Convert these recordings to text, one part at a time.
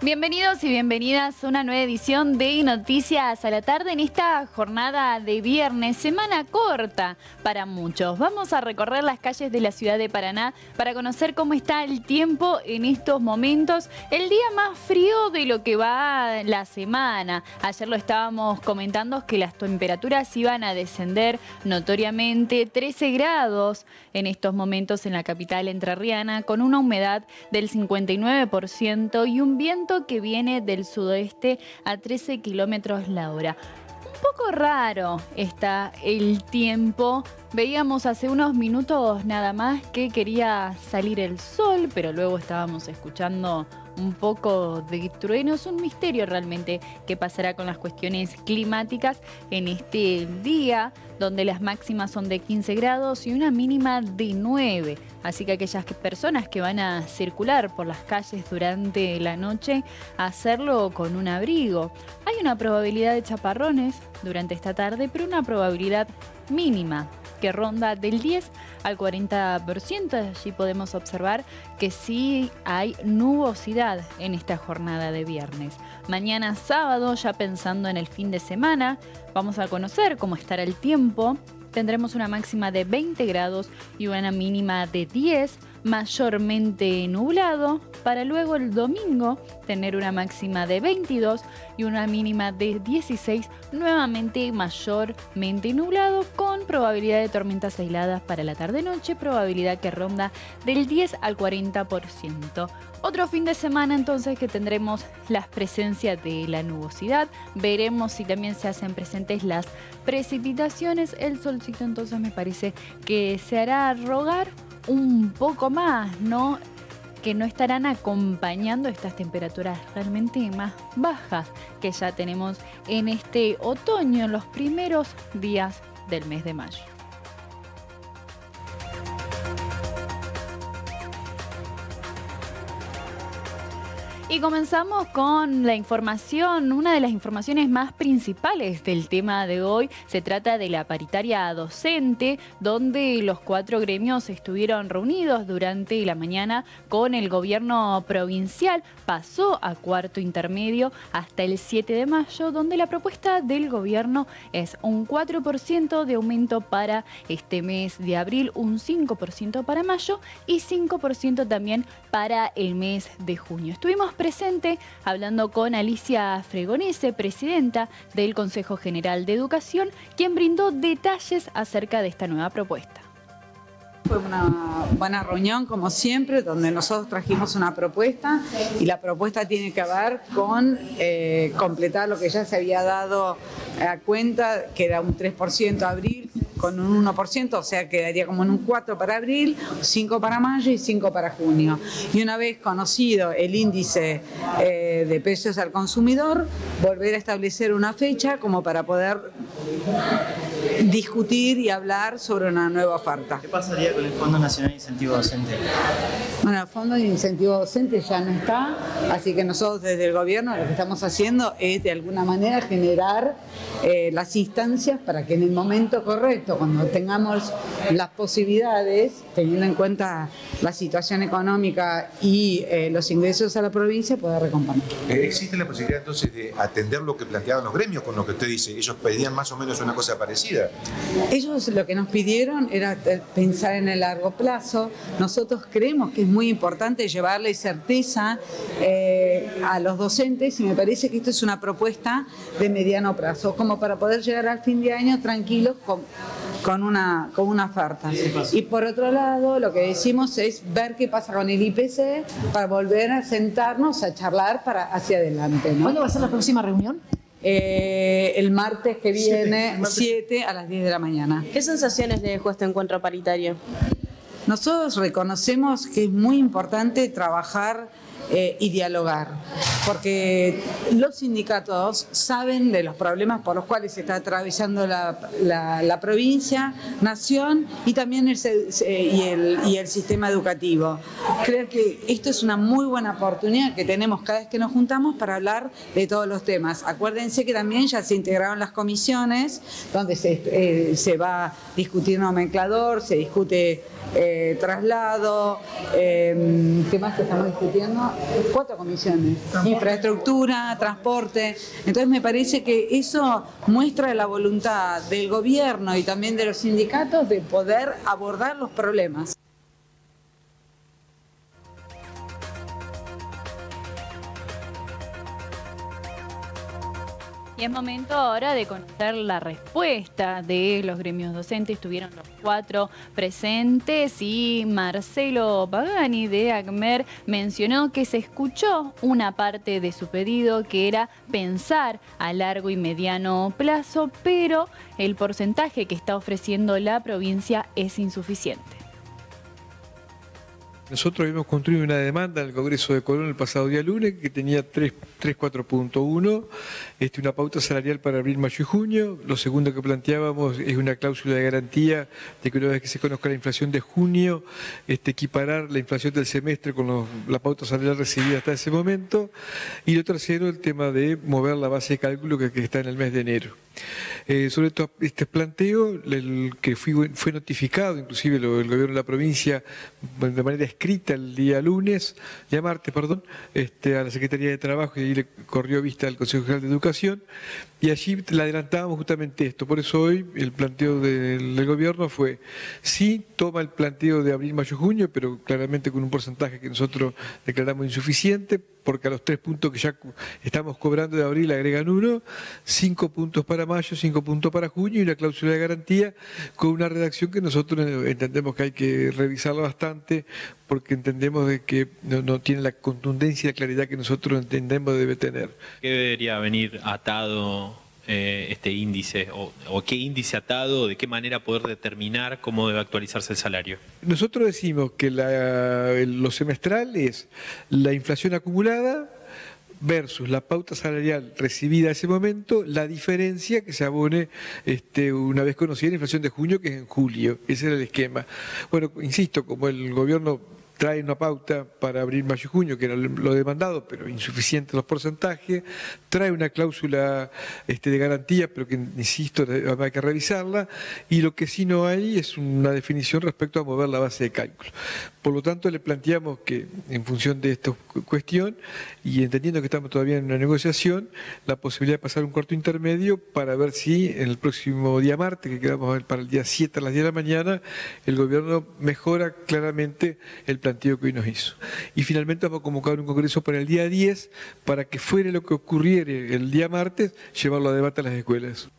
Bienvenidos y bienvenidas a una nueva edición de Noticias a la Tarde en esta jornada de viernes, semana corta para muchos. Vamos a recorrer las calles de la ciudad de Paraná para conocer cómo está el tiempo en estos momentos. El día más frío de lo que va la semana. Ayer lo estábamos comentando que las temperaturas iban a descender notoriamente 13 grados en estos momentos en la capital entrerriana, con una humedad del 59% y un viento que viene del sudoeste a 13 kilómetros la hora. Un poco raro está el tiempo. Veíamos hace unos minutos nada más que quería salir el sol, pero luego estábamos escuchando un poco de trueno. Es un misterio realmente qué pasará con las cuestiones climáticas en este día, donde las máximas son de 15 grados y una mínima de 9. Así que aquellas personas que van a circular por las calles durante la noche, hacerlo con un abrigo. Hay una probabilidad de chaparrones durante esta tarde, pero una probabilidad mínima que ronda del 10 al 40%. Allí podemos observar que sí hay nubosidad en esta jornada de viernes. Mañana sábado, ya pensando en el fin de semana, vamos a conocer cómo estará el tiempo. Tendremos una máxima de 20 grados y una mínima de 10, mayormente nublado, para luego el domingo tener una máxima de 22 y una mínima de 16, nuevamente mayormente nublado, con probabilidad de tormentas aisladas para la tarde-noche, probabilidad que ronda del 10 al 40%. Otro fin de semana entonces que tendremos las presencias de la nubosidad, veremos si también se hacen presentes las precipitaciones. El solcito entonces me parece que se hará rogar un poco más, ¿no? Que no estarán acompañando estas temperaturas realmente más bajas que ya tenemos en este otoño, en los primeros días del mes de mayo. Y comenzamos con la información, una de las informaciones más principales del tema de hoy. Se trata de la paritaria docente, donde los 4 gremios estuvieron reunidos durante la mañana con el gobierno provincial. Pasó a cuarto intermedio hasta el 7 de mayo, donde la propuesta del gobierno es un 4% de aumento para este mes de abril, un 5% para mayo y 5% también para el mes de junio. Estuvimos presente hablando con Alicia Fregonese, presidenta del Consejo General de Educación, quien brindó detalles acerca de esta nueva propuesta. Fue una buena reunión, como siempre, donde nosotros trajimos una propuesta y la propuesta tiene que ver con completar lo que ya se había dado a cuenta, que era un 3% abril con un 1%, o sea, quedaría como en un 4 para abril, 5 para mayo y 5 para junio. Y una vez conocido el índice de precios al consumidor, volver a establecer una fecha como para poder discutir y hablar sobre una nueva oferta. ¿Qué pasaría con el Fondo Nacional de Incentivo Docente? Bueno, el Fondo de Incentivo Docente ya no está, así que nosotros desde el gobierno lo que estamos haciendo es de alguna manera generar las instancias para que en el momento correcto, cuando tengamos las posibilidades, teniendo en cuenta la situación económica y los ingresos a la provincia, pueda recomponer. ¿Existe la posibilidad entonces de atender lo que planteaban los gremios con lo que usted dice? Ellos pedían más o menos una cosa parecida. Ellos lo que nos pidieron era pensar en el largo plazo. Nosotros creemos que es muy importante llevarle certeza a los docentes y me parece que esto es una propuesta de mediano plazo, como para poder llegar al fin de año tranquilos con una oferta. Y por otro lado, lo que decimos es ver qué pasa con el IPC para volver a sentarnos a charlar para hacia adelante, ¿no? ¿Cuándo va a ser la próxima reunión? El martes que viene, 7 a las 10 de la mañana. ¿Qué sensaciones le dejó este encuentro paritario? Nosotros reconocemos que es muy importante trabajar y dialogar, porque los sindicatos saben de los problemas por los cuales se está atravesando la provincia, nación y también el sistema educativo. Creo que esto es una muy buena oportunidad que tenemos cada vez que nos juntamos para hablar de todos los temas. Acuérdense que también ya se integraron las comisiones donde se va a discutir nomenclador, se discute traslado, ¿qué más que estamos discutiendo? 4 comisiones: infraestructura, transporte. Entonces me parece que eso muestra la voluntad del gobierno y también de los sindicatos de poder abordar los problemas. Y es momento ahora de conocer la respuesta de los gremios docentes. Estuvieron los 4 presentes y Marcelo Pagani de ACMER mencionó que se escuchó una parte de su pedido, que era pensar a largo y mediano plazo, pero el porcentaje que está ofreciendo la provincia es insuficiente. Nosotros habíamos construido una demanda en el Congreso de Colón el pasado día lunes que tenía 3.4.1, una pauta salarial para abril, mayo y junio. Lo segundo que planteábamos es una cláusula de garantía de que una vez que se conozca la inflación de junio, equiparar la inflación del semestre con la pauta salarial recibida hasta ese momento. Y lo tercero, el tema de mover la base de cálculo que está en el mes de enero. Sobre todo este planteo, el que fue notificado, inclusive el gobierno de la provincia de manera escrita el día martes, a la Secretaría de Trabajo, y ahí le corrió vista al Consejo General de Educación, y allí le adelantábamos justamente esto. Por eso hoy el planteo del gobierno fue, sí, toma el planteo de abril, mayo, junio, pero claramente con un porcentaje que nosotros declaramos insuficiente, porque a los 3 puntos que ya estamos cobrando de abril agregan 1, 5 puntos para mayo, 5 puntos para junio y una cláusula de garantía con una redacción que nosotros entendemos que hay que revisarla bastante, porque entendemos de que no tiene la contundencia y la claridad que nosotros entendemos debe tener. ¿Qué debería venir atado este índice? ¿O qué índice atado? ¿De qué manera poder determinar cómo debe actualizarse el salario? Nosotros decimos que lo semestral es la inflación acumulada versus la pauta salarial recibida a ese momento, la diferencia que se abone una vez conocida la inflación de junio, que es en julio. Ese era el esquema. Bueno, insisto, como el gobierno trae una pauta para abril, mayo y junio, que era lo demandado, pero insuficiente los porcentajes, trae una cláusula de garantía, pero que, insisto, hay que revisarla, y lo que sí no hay es una definición respecto a mover la base de cálculo. Por lo tanto, le planteamos que, en función de esta cuestión, y entendiendo que estamos todavía en una negociación, la posibilidad de pasar un cuarto intermedio para ver si en el próximo día martes, que quedamos para el día 7 a las 10 de la mañana, el gobierno mejora claramente el planteo que hoy nos hizo. Y finalmente vamos a convocar un congreso para el día 10 para que fuera lo que ocurriera el día martes, llevarlo a debate a las escuelas.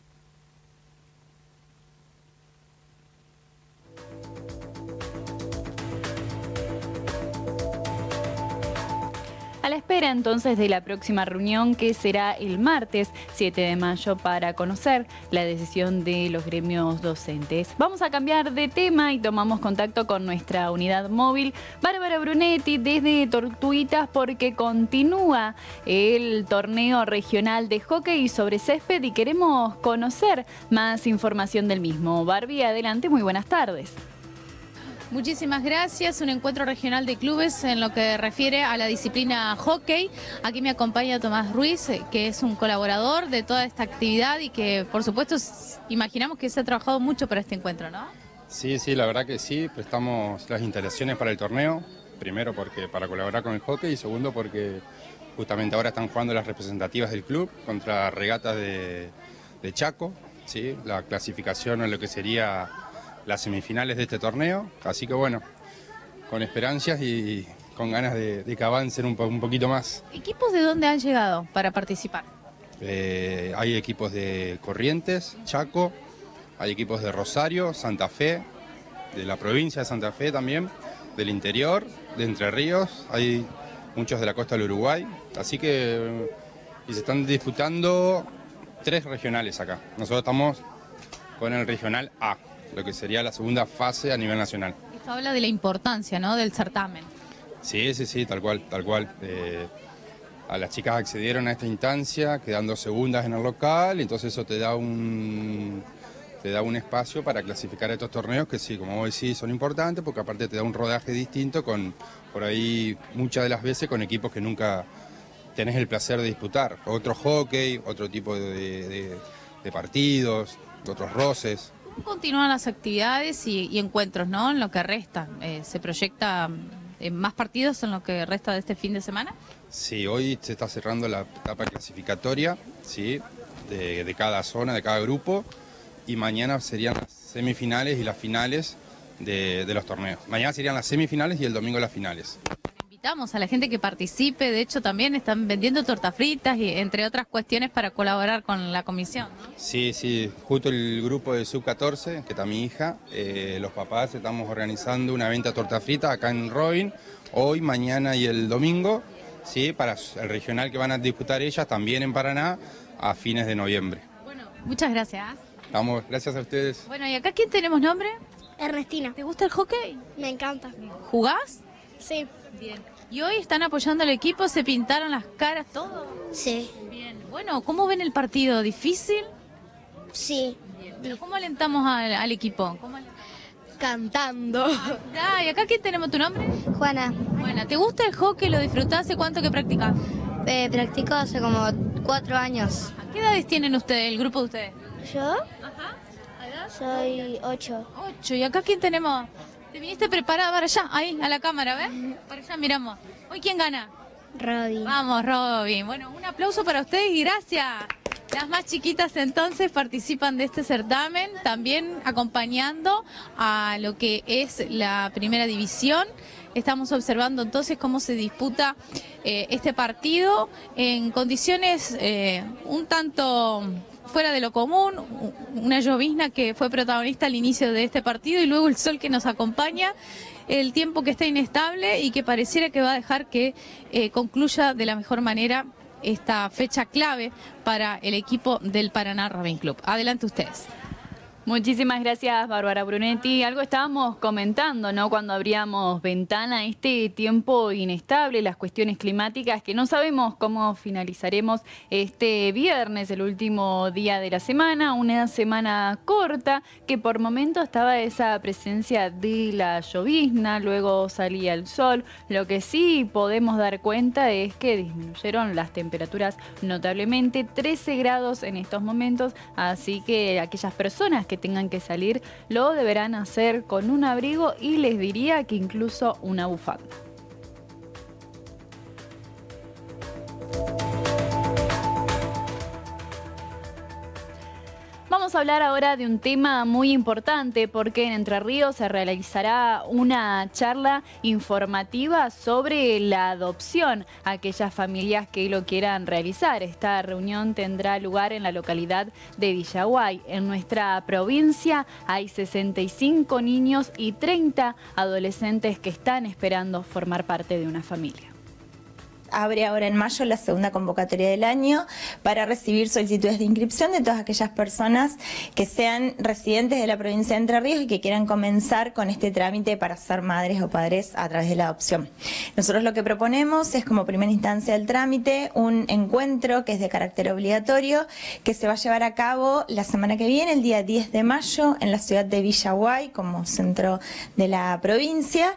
A la espera entonces de la próxima reunión, que será el martes 7 de mayo, para conocer la decisión de los gremios docentes. Vamos a cambiar de tema y tomamos contacto con nuestra unidad móvil, Bárbara Brunetti, desde Tortuguitas, porque continúa el torneo regional de hockey sobre césped y queremos conocer más información del mismo. Barbie, adelante, muy buenas tardes. Muchísimas gracias. Un encuentro regional de clubes en lo que refiere a la disciplina hockey. Aquí me acompaña Tomás Ruiz, que es un colaborador de toda esta actividad y que, por supuesto, imaginamos que se ha trabajado mucho para este encuentro, ¿no? Sí, la verdad que sí. Prestamos las instalaciones para el torneo. Primero porque para colaborar con el hockey y segundo porque justamente ahora están jugando las representativas del club contra Regatas de Chaco, ¿sí? La clasificación en lo que sería las semifinales de este torneo, así que bueno, con esperanzas y con ganas de que avancen un poquito más. ¿Equipos de dónde han llegado para participar? Hay equipos de Corrientes, Chaco, hay equipos de Rosario, Santa Fe, de la provincia de Santa Fe también, del interior, de Entre Ríos, hay muchos de la costa del Uruguay, así que y se están disputando 3 regionales acá. Nosotros estamos con el regional A, lo que sería la segunda fase a nivel nacional. Esto habla de la importancia, ¿no?, del certamen. Sí, tal cual. A las chicas accedieron a esta instancia, quedando segundas en el local, entonces eso te da un espacio para clasificar a estos torneos que sí, como vos decís, son importantes, porque aparte te da un rodaje distinto con, por ahí, muchas de las veces con equipos que nunca tenés el placer de disputar. Otro hockey, otro tipo de partidos, otros roces. ¿Cómo continúan las actividades y encuentros, ¿no?, en lo que resta? ¿Se proyecta más partidos en lo que resta de este fin de semana. Sí, hoy se está cerrando la etapa clasificatoria, ¿sí? de cada zona, de cada grupo, y mañana serían las semifinales y las finales de los torneos. Mañana serían las semifinales y el domingo las finales. Invitamos a la gente que participe, de hecho también están vendiendo tortas fritas y entre otras cuestiones para colaborar con la comisión, ¿no? Sí, sí, justo el grupo de Sub-14, que está mi hija, los papás estamos organizando una venta de torta frita acá en Robin, hoy, mañana y el domingo, sí, para el regional que van a disputar ellas también en Paraná a fines de noviembre. Bueno, muchas gracias. Vamos, gracias a ustedes. Bueno, ¿y acá quién tenemos nombre? Ernestina. ¿Te gusta el hockey? Me encanta. ¿Jugás? Sí. Bien. ¿Y hoy están apoyando al equipo? ¿Se pintaron las caras, todo? Sí. Bien. Bueno, ¿cómo ven el partido? ¿Difícil? Sí. Bien. ¿Pero cómo alentamos al equipo? Cantando. ¿Y acá quién tenemos tu nombre? Juana. Bueno, ¿te gusta el hockey? ¿Lo disfrutás? ¿Hace cuánto que practicás? Practico hace como 4 años. ¿A qué edades tienen ustedes, el grupo de ustedes? ¿Yo? Ajá. Soy 8. 8. ¿Y acá quién tenemos? ¿Te viniste preparada para allá? Ahí, a la cámara, ¿ves? Para allá miramos. ¿Hoy quién gana? Robin. Vamos, Robin. Bueno, un aplauso para ustedes y gracias. Las más chiquitas entonces participan de este certamen, también acompañando a lo que es la primera división. Estamos observando entonces cómo se disputa este partido en condiciones un tanto fuera de lo común, una llovizna que fue protagonista al inicio de este partido y luego el sol que nos acompaña, el tiempo que está inestable y que pareciera que va a dejar que concluya de la mejor manera esta fecha clave para el equipo del Paraná Rowing Club. Adelante ustedes. Muchísimas gracias, Bárbara Brunetti. Algo estábamos comentando, ¿no? Cuando abríamos ventana, este tiempo inestable, las cuestiones climáticas, que no sabemos cómo finalizaremos este viernes, el último día de la semana, una semana corta, que por momentos estaba esa presencia de la llovizna, luego salía el sol. Lo que sí podemos dar cuenta es que disminuyeron las temperaturas notablemente, 13 grados en estos momentos, así que aquellas personas que tengan que salir lo deberán hacer con un abrigo y les diría que incluso una bufanda. Vamos a hablar ahora de un tema muy importante porque en Entre Ríos se realizará una charla informativa sobre la adopción a aquellas familias que lo quieran realizar. Esta reunión tendrá lugar en la localidad de Villaguay. En nuestra provincia hay 65 niños y 30 adolescentes que están esperando formar parte de una familia. Abre ahora en mayo la segunda convocatoria del año para recibir solicitudes de inscripción de todas aquellas personas que sean residentes de la provincia de Entre Ríos y que quieran comenzar con este trámite para ser madres o padres a través de la adopción. Nosotros lo que proponemos es como primera instancia del trámite un encuentro que es de carácter obligatorio que se va a llevar a cabo la semana que viene, el día 10 de mayo, en la ciudad de Villaguay como centro de la provincia,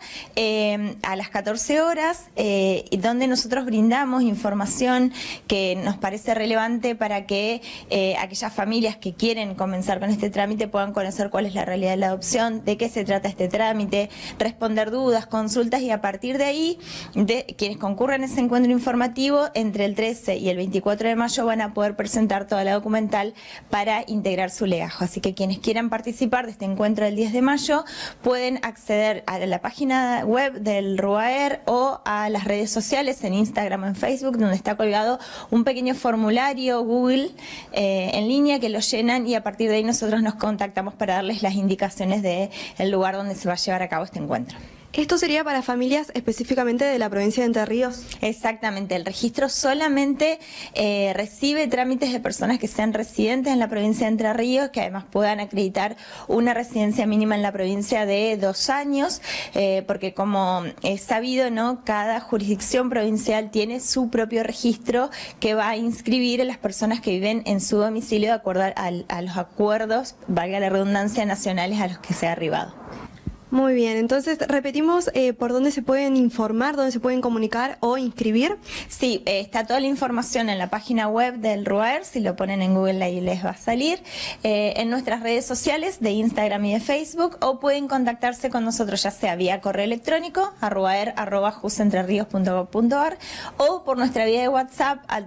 a las 14 horas, donde nosotros brindamos información que nos parece relevante para que aquellas familias que quieren comenzar con este trámite puedan conocer cuál es la realidad de la adopción, de qué se trata este trámite, responder dudas, consultas y a partir de ahí, quienes concurren a ese encuentro informativo, entre el 13 y el 24 de mayo van a poder presentar toda la documental para integrar su legajo. Así que quienes quieran participar de este encuentro del 10 de mayo pueden acceder a la página web del RUAER o a las redes sociales en Instagram, en Facebook, donde está colgado un pequeño formulario Google en línea que lo llenan y a partir de ahí nosotros nos contactamos para darles las indicaciones del lugar donde se va a llevar a cabo este encuentro. ¿Esto sería para familias específicamente de la provincia de Entre Ríos? Exactamente, el registro solamente recibe trámites de personas que sean residentes en la provincia de Entre Ríos, que además puedan acreditar una residencia mínima en la provincia de 2 años, porque como es sabido, ¿no? Cada jurisdicción provincial tiene su propio registro que va a inscribir a las personas que viven en su domicilio de acuerdo a los acuerdos, valga la redundancia, nacionales a los que se ha arribado. Muy bien, entonces repetimos por dónde se pueden informar, dónde se pueden comunicar o inscribir. Sí, está toda la información en la página web del RUAER, si lo ponen en Google ahí les va a salir, en nuestras redes sociales de Instagram y de Facebook, o pueden contactarse con nosotros ya sea vía correo electrónico a ruaer@jusentrerios.gov.ar o por nuestra vía de WhatsApp al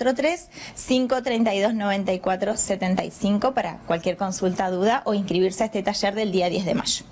343-532-9475 para cualquier consulta, duda o inscribirse a este taller del día 10 de mayo.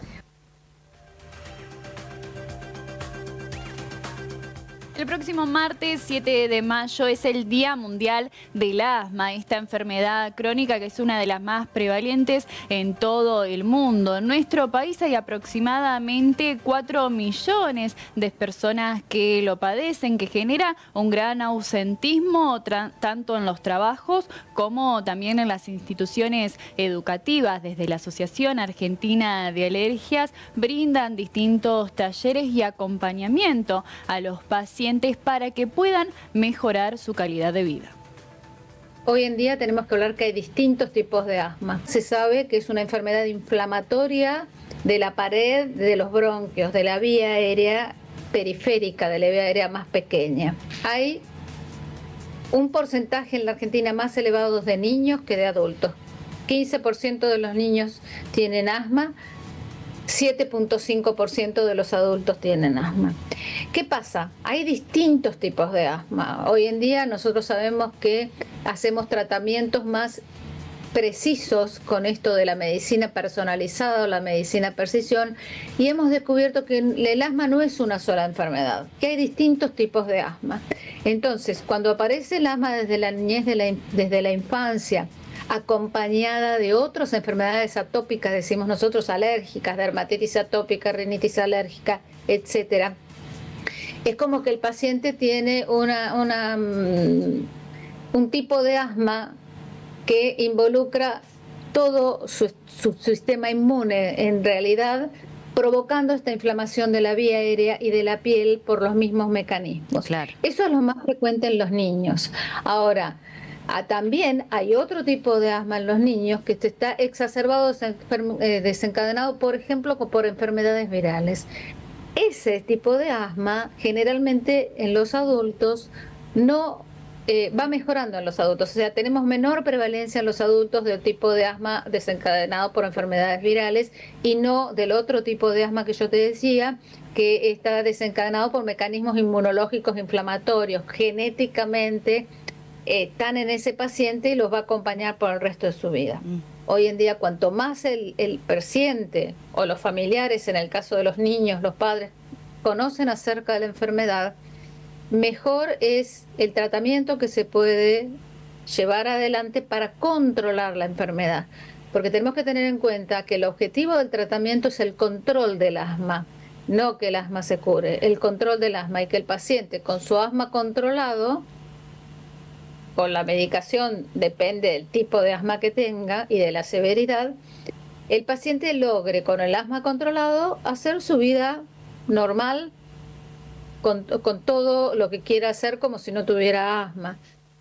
El próximo martes 7 de mayo es el Día Mundial del Asma, esta enfermedad crónica que es una de las más prevalentes en todo el mundo. En nuestro país hay aproximadamente 4 millones de personas que lo padecen, que genera un gran ausentismo tanto en los trabajos como también en las instituciones educativas. Desde la Asociación Argentina de Alergias brindan distintos talleres y acompañamiento a los pacientes para que puedan mejorar su calidad de vida. Hoy en día tenemos que hablar que hay distintos tipos de asma. Se sabe que es una enfermedad inflamatoria de la pared de los bronquios, de la vía aérea periférica, de la vía aérea más pequeña. Hay un porcentaje en la Argentina más elevado de niños que de adultos. 15% de los niños tienen asma, 7.5% de los adultos tienen asma. ¿Qué pasa? Hay distintos tipos de asma. Hoy en día nosotros sabemos que hacemos tratamientos más precisos con esto de la medicina personalizada o la medicina precisión, y hemos descubierto que el asma no es una sola enfermedad, que hay distintos tipos de asma. Entonces, cuando aparece el asma desde la niñez, desde la infancia, acompañada de otras enfermedades atópicas, decimos nosotros alérgicas, dermatitis atópica, rinitis alérgica, etcétera, es como que el paciente tiene un tipo de asma que involucra todo su sistema inmune, en realidad provocando esta inflamación de la vía aérea y de la piel por los mismos mecanismos. Claro. Eso es lo más frecuente en los niños. Ahora, también hay otro tipo de asma en los niños que está exacerbado, desencadenado, por ejemplo, por enfermedades virales. Ese tipo de asma generalmente en los adultos no va mejorando en los adultos. O sea, tenemos menor prevalencia en los adultos del tipo de asma desencadenado por enfermedades virales y no del otro tipo de asma que yo te decía, que está desencadenado por mecanismos inmunológicos inflamatorios. Genéticamente están en ese paciente y los va a acompañar por el resto de su vida. Hoy en día, cuanto más el paciente o los familiares, en el caso de los niños, los padres, conocen acerca de la enfermedad, mejor es el tratamiento que se puede llevar adelante para controlar la enfermedad. Porque tenemos que tener en cuenta que el objetivo del tratamiento es el control del asma, no que el asma se cure, el control del asma, y que el paciente con su asma controlado, con la medicación, depende del tipo de asma que tenga y de la severidad, el paciente logre con el asma controlado hacer su vida normal con todo lo que quiera hacer como si no tuviera asma.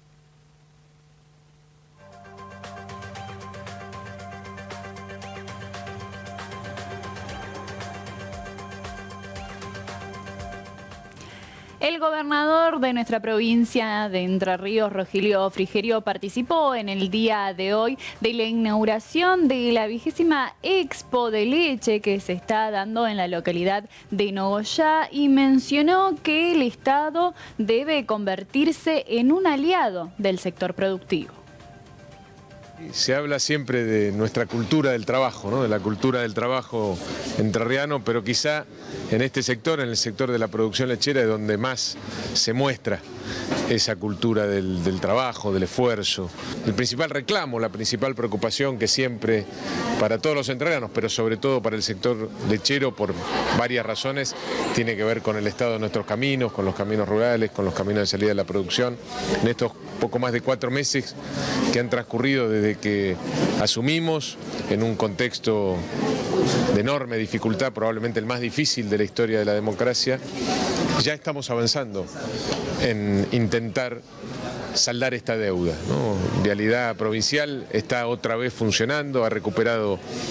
El gobernador de nuestra provincia de Entre Ríos, Rogelio Frigerio, participó en el día de hoy de la inauguración de la 20ª Expo de Leche que se está dando en la localidad de Nogoyá y mencionó que el Estado debe convertirse en un aliado del sector productivo. Se habla siempre de nuestra cultura del trabajo, ¿no? De la cultura del trabajo entrerriano, pero quizá en este sector, en el sector de la producción lechera, es donde más se muestra esa cultura del trabajo, del esfuerzo. El principal reclamo, la principal preocupación que siempre para todos los entrerrianos, pero sobre todo para el sector lechero, por varias razones, tiene que ver con el estado de nuestros caminos, con los caminos rurales, con los caminos de salida de la producción. En estos poco más de 4 meses que han transcurrido desde que asumimos, en un contexto de enorme dificultad, probablemente el más difícil de la historia de la democracia, ya estamos avanzando en intentar saldar esta deuda, ¿no? Vialidad Provincial está otra vez funcionando, ha recuperado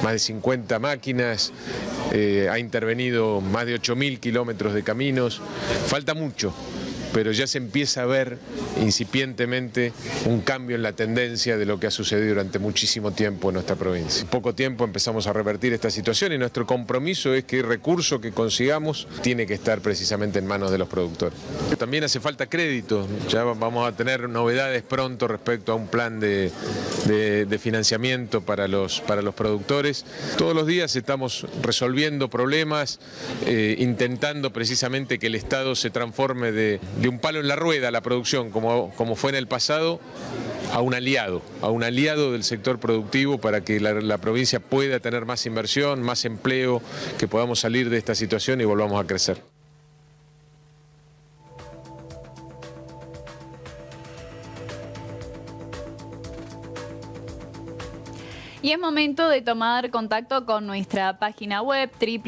más de 50 máquinas, ha intervenido más de 8.000 kilómetros de caminos. Falta mucho, pero ya se empieza a ver incipientemente un cambio en la tendencia de lo que ha sucedido durante muchísimo tiempo en nuestra provincia. En poco tiempo empezamos a revertir esta situación y nuestro compromiso es que el recurso que consigamos tiene que estar precisamente en manos de los productores. También hace falta crédito, ya vamos a tener novedades pronto respecto a un plan de financiamiento para los productores. Todos los días estamos resolviendo problemas, intentando precisamente que el Estado se transforme de un palo en la rueda a la producción, como fue en el pasado, a un aliado del sector productivo para que la provincia pueda tener más inversión, más empleo, que podamos salir de esta situación y volvamos a crecer. Y es momento de tomar contacto con nuestra página web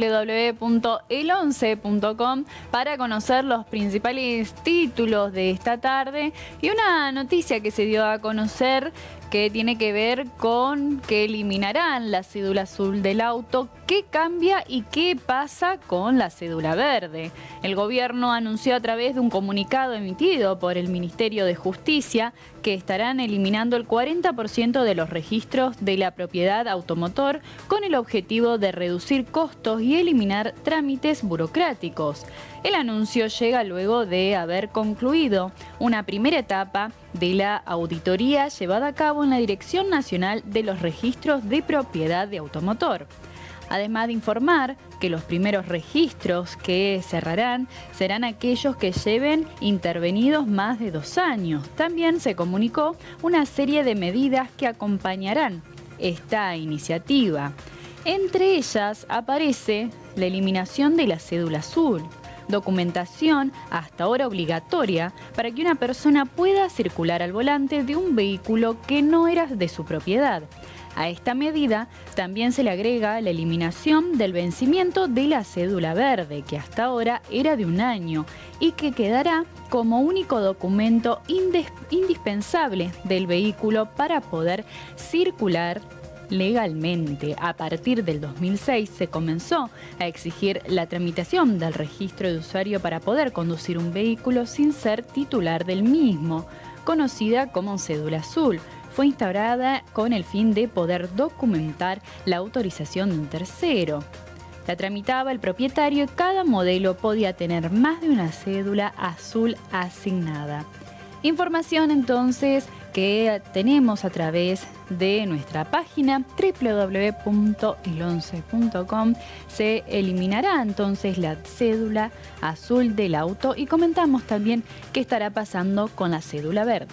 www.el11.com para conocer los principales títulos de esta tarde y una noticia que se dio a conocer que tiene que ver con que eliminarán la cédula azul del auto. ¿Qué cambia y qué pasa con la cédula verde? El gobierno anunció a través de un comunicado emitido por el Ministerio de Justicia que estarán eliminando el 40% de los registros de la propiedad automotor con el objetivo de reducir costos y eliminar trámites burocráticos. El anuncio llega luego de haber concluido una primera etapa de la auditoría llevada a cabo en la Dirección Nacional de los Registros de Propiedad de Automotor. Además de informar que los primeros registros que cerrarán serán aquellos que lleven intervenidos más de 2 años. También se comunicó una serie de medidas que acompañarán esta iniciativa. Entre ellas aparece la eliminación de la cédula azul, documentación hasta ahora obligatoria para que una persona pueda circular al volante de un vehículo que no era de su propiedad. A esta medida también se le agrega la eliminación del vencimiento de la cédula verde, que hasta ahora era de 1 año y que quedará como único documento indispensable del vehículo para poder circular legalmente. A partir del 2006 se comenzó a exigir la tramitación del registro de usuario para poder conducir un vehículo sin ser titular del mismo, conocida como cédula azul. Fue instaurada con el fin de poder documentar la autorización de un tercero. La tramitaba el propietario y cada modelo podía tener más de una cédula azul asignada. Información entonces que tenemos a través de nuestra página www.el11.com. Se eliminará entonces la cédula azul del auto y comentamos también qué estará pasando con la cédula verde.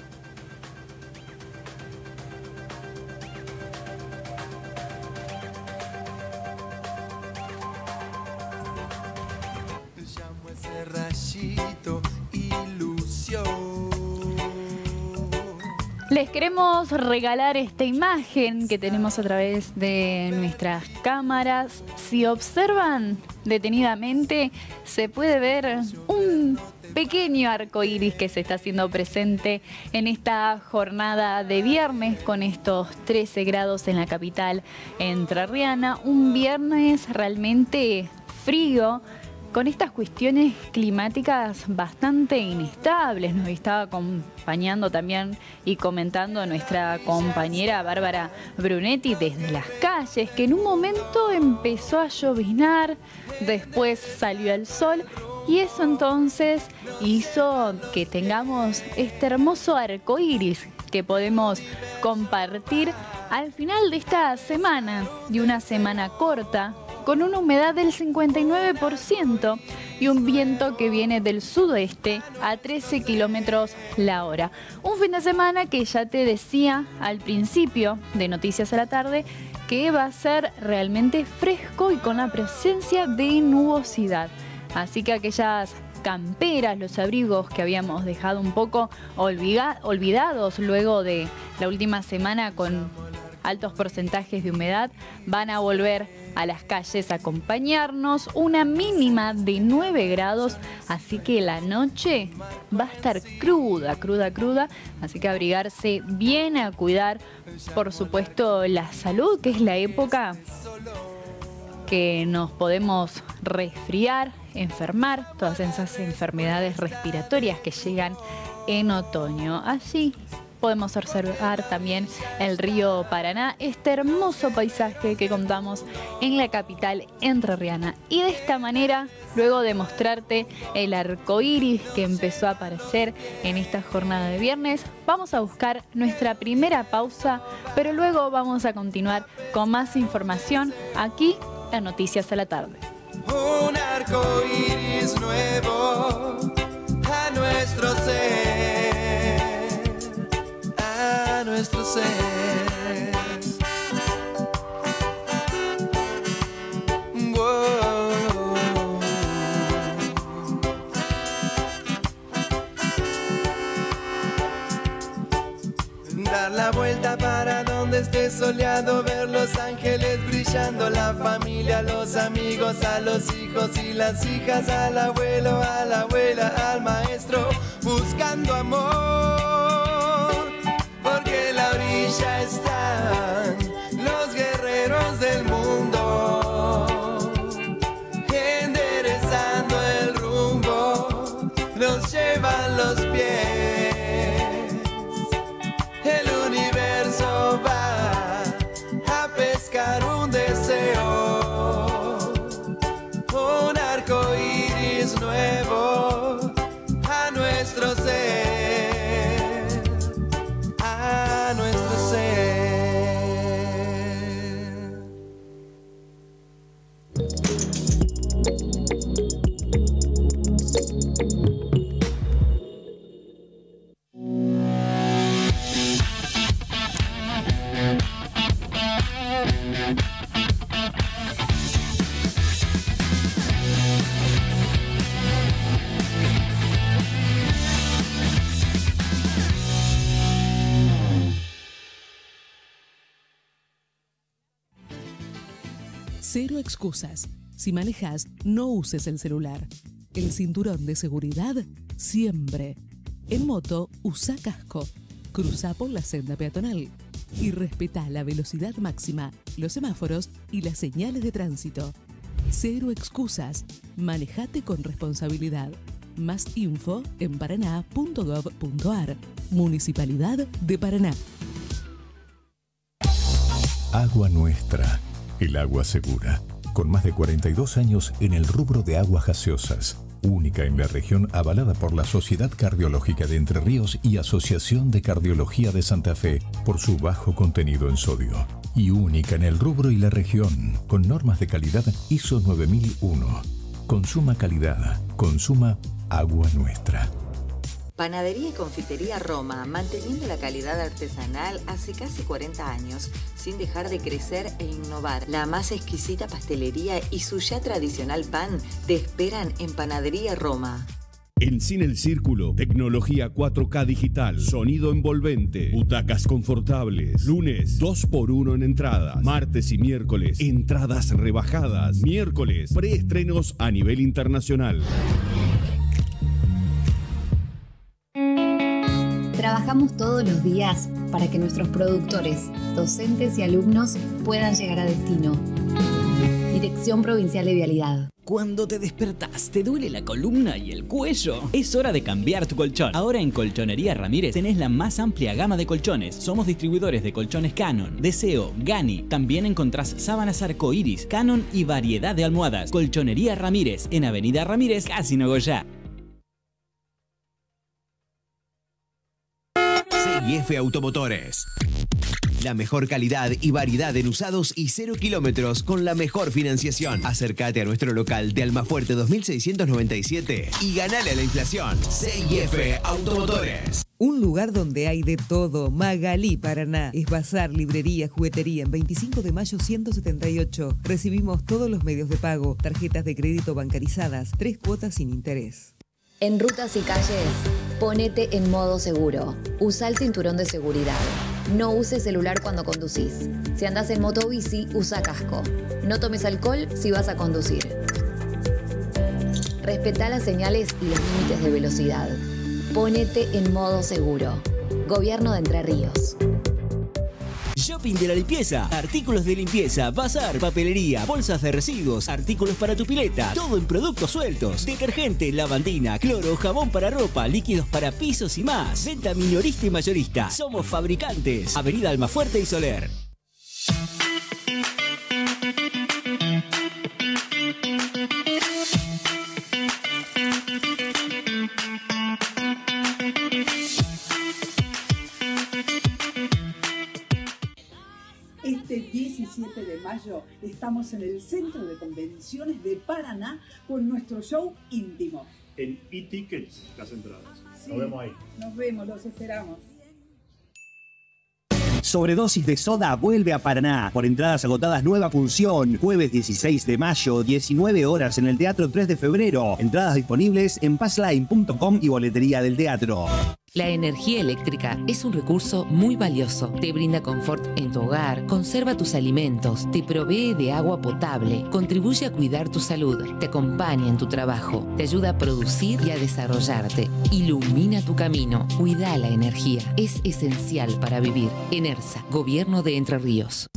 Les queremos regalar esta imagen que tenemos a través de nuestras cámaras. Si observan detenidamente, se puede ver un pequeño arco iris que se está haciendo presente en esta jornada de viernes con estos 13 grados en la capital entrerriana. Un viernes realmente frío, con estas cuestiones climáticas bastante inestables. Nos estaba acompañando también y comentando nuestra compañera Bárbara Brunetti desde las calles, que en un momento empezó a lloviznar, después salió el sol y eso entonces hizo que tengamos este hermoso arco iris que podemos compartir al final de esta semana, de una semana corta, con una humedad del 59% y un viento que viene del sudoeste a 13 kilómetros la hora. Un fin de semana que ya te decía al principio de Noticias a la Tarde que va a ser realmente fresco y con la presencia de nubosidad. Así que aquellas camperas, los abrigos que habíamos dejado un poco olvidados luego de la última semana con altos porcentajes de humedad, van a volver a las calles a acompañarnos, una mínima de 9 grados, así que la noche va a estar cruda, así que abrigarse bien, a cuidar, por supuesto, la salud, que es la época que nos podemos resfriar, enfermar, todas esas enfermedades respiratorias que llegan en otoño. Allí podemos observar también el río Paraná, este hermoso paisaje que contamos en la capital entrerriana. Y de esta manera, luego de mostrarte el arco iris que empezó a aparecer en esta jornada de viernes, vamos a buscar nuestra primera pausa, pero luego vamos a continuar con más información aquí en Noticias a la Tarde. Un arco iris nuevo a nuestro ser, a nuestro ser. Dar la vuelta para donde esté soleado, ver los ángeles brillando, la familia, los amigos, a los hijos y las hijas, al abuelo, a la abuela, al maestro, buscando amor, porque en la orilla están los guerreros del mundo, enderezando el rumbo, nos llevan los pies. El universo va a pescar un deseo, un arco iris nuevo a nuestro ser, a nuestro ser. Cero excusas. Si manejas, no uses el celular. El cinturón de seguridad, siempre. En moto, usa casco. Cruza por la senda peatonal. Y respeta la velocidad máxima, los semáforos y las señales de tránsito. Cero excusas. Manejate con responsabilidad. Más info en paraná.gov.ar. Municipalidad de Paraná. Agua Nuestra. El agua segura, con más de 42 años en el rubro de aguas gaseosas, única en la región, avalada por la Sociedad Cardiológica de Entre Ríos y Asociación de Cardiología de Santa Fe por su bajo contenido en sodio, y única en el rubro y la región, con normas de calidad ISO 9001. Consuma calidad, consuma Agua Nuestra. Panadería y Confitería Roma, manteniendo la calidad artesanal hace casi 40 años, sin dejar de crecer e innovar. La más exquisita pastelería y su ya tradicional pan te esperan en Panadería Roma. En Cine El Círculo, tecnología 4K digital, sonido envolvente, butacas confortables. Lunes, 2x1 en entradas. Martes y miércoles, entradas rebajadas. Miércoles, preestrenos a nivel internacional. Trabajamos todos los días para que nuestros productores, docentes y alumnos puedan llegar a destino. Dirección Provincial de Vialidad. Cuando te despertás, ¿te duele la columna y el cuello? Es hora de cambiar tu colchón. Ahora en Colchonería Ramírez tenés la más amplia gama de colchones. Somos distribuidores de colchones Canon, Deseo, Gani. También encontrás sábanas arcoiris, Canon y variedad de almohadas. Colchonería Ramírez, en Avenida Ramírez, casi Nogoyá. CIF Automotores. La mejor calidad y variedad en usados y 0 kilómetros con la mejor financiación. Acércate a nuestro local de Almafuerte 2697 y ganale a la inflación. CIF Automotores. Un lugar donde hay de todo. Magalí, Paraná. Es bazar, librería, juguetería. En 25 de mayo 178. Recibimos todos los medios de pago. Tarjetas de crédito bancarizadas. 3 cuotas sin interés. En rutas y calles, ponete en modo seguro. Usa el cinturón de seguridad. No uses celular cuando conducís. Si andás en moto o bici, usa casco. No tomes alcohol si vas a conducir. Respetá las señales y los límites de velocidad. Ponete en modo seguro. Gobierno de Entre Ríos. Shopping de la limpieza, artículos de limpieza, bazar, papelería, bolsas de residuos, artículos para tu pileta, todo en productos sueltos, detergente, lavandina, cloro, jabón para ropa, líquidos para pisos y más. Venta minorista y mayorista. Somos fabricantes. Avenida Almafuerte y Soler. Este 17 de mayo estamos en el Centro de Convenciones de Paraná con nuestro show íntimo. En e-tickets las entradas. Sí, Nos vemos ahí. Nos vemos, los esperamos. Sobredosis de soda vuelve a Paraná. Por entradas agotadas, nueva función. Jueves 16 de mayo, 19 horas en el Teatro 3 de febrero. Entradas disponibles en passline.com y boletería del teatro. La energía eléctrica es un recurso muy valioso. Te brinda confort en tu hogar, conserva tus alimentos, te provee de agua potable, contribuye a cuidar tu salud, te acompaña en tu trabajo, te ayuda a producir y a desarrollarte, ilumina tu camino, cuida la energía. Es esencial para vivir. ENERSA, Gobierno de Entre Ríos.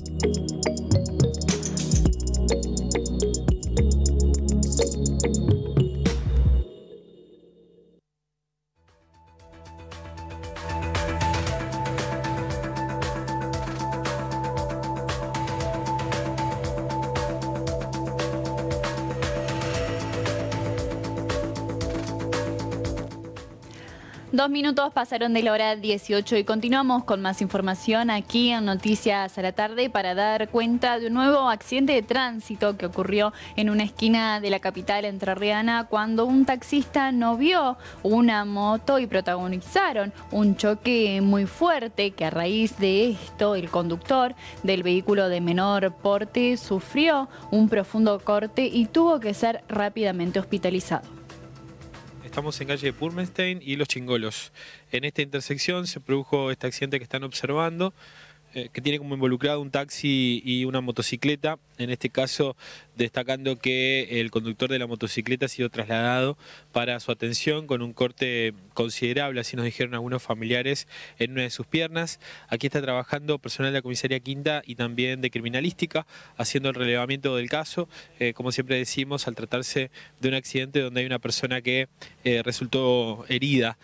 Dos minutos pasaron de la hora 18 y continuamos con más información aquí en Noticias a la Tarde para dar cuenta de un nuevo accidente de tránsito que ocurrió en una esquina de la capital entrerriana cuando un taxista no vio una moto y protagonizaron un choque muy fuerte que a raíz de esto el conductor del vehículo de menor porte sufrió un profundo corte y tuvo que ser rápidamente hospitalizado. Estamos en calle de Purmenstein y Los Chingolos. En esta intersección se produjo este accidente que están observando, que tiene como involucrado un taxi y una motocicleta. En este caso, destacando que el conductor de la motocicleta ha sido trasladado para su atención con un corte considerable, así nos dijeron algunos familiares, en una de sus piernas. Aquí está trabajando personal de la comisaría Quinta y también de criminalística, haciendo el relevamiento del caso. Como siempre decimos, al tratarse de un accidente donde hay una persona que resultó herida.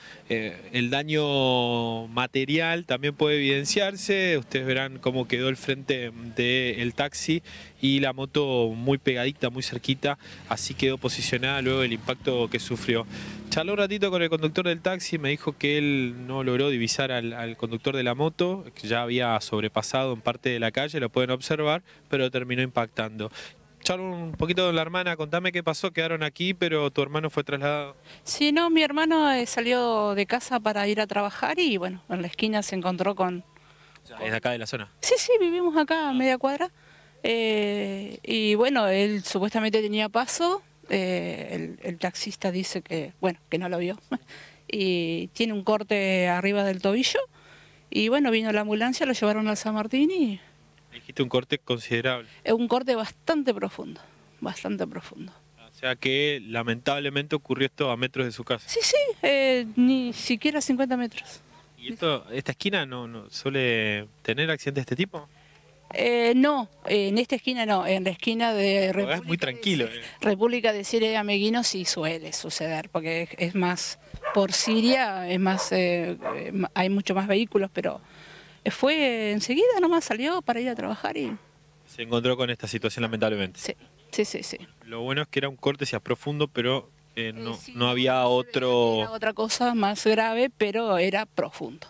El daño material también puede evidenciarse. Ustedes verán cómo quedó el frente del taxi y la moto muy pegadita, muy cerquita, así quedó posicionada luego del impacto que sufrió. Charló un ratito con el conductor del taxi, me dijo que él no logró divisar al conductor de la moto, que ya había sobrepasado en parte de la calle, lo pueden observar, pero terminó impactando. Charlo un poquito con la hermana, contame qué pasó, quedaron aquí, pero tu hermano fue trasladado. Sí, no, mi hermano salió de casa para ir a trabajar y bueno, en la esquina se encontró con... ¿Es de acá de la zona? Sí, sí, vivimos acá a media cuadra. Y bueno, él supuestamente tenía paso, el taxista dice que, bueno, que no lo vio. Y tiene un corte arriba del tobillo. Y bueno, vino la ambulancia, lo llevaron al San Martín y... Dijiste un corte considerable. Es un corte bastante profundo, bastante profundo. O sea que lamentablemente ocurrió esto a metros de su casa. Sí, sí, ni siquiera 50 metros. ¿Y esta esquina no suele tener accidentes de este tipo? No, en esta esquina no, en la esquina de República, es muy tranquilo. República de Siria y Ameguino sí suele suceder, porque es más, por Siria es más, hay mucho más vehículos, pero fue enseguida nomás salió para ir a trabajar y... Se encontró con esta situación lamentablemente. Sí, sí, sí, sí. Lo bueno es que era un corte hacia profundo, pero no había otro... Era otra cosa más grave, pero era profundo.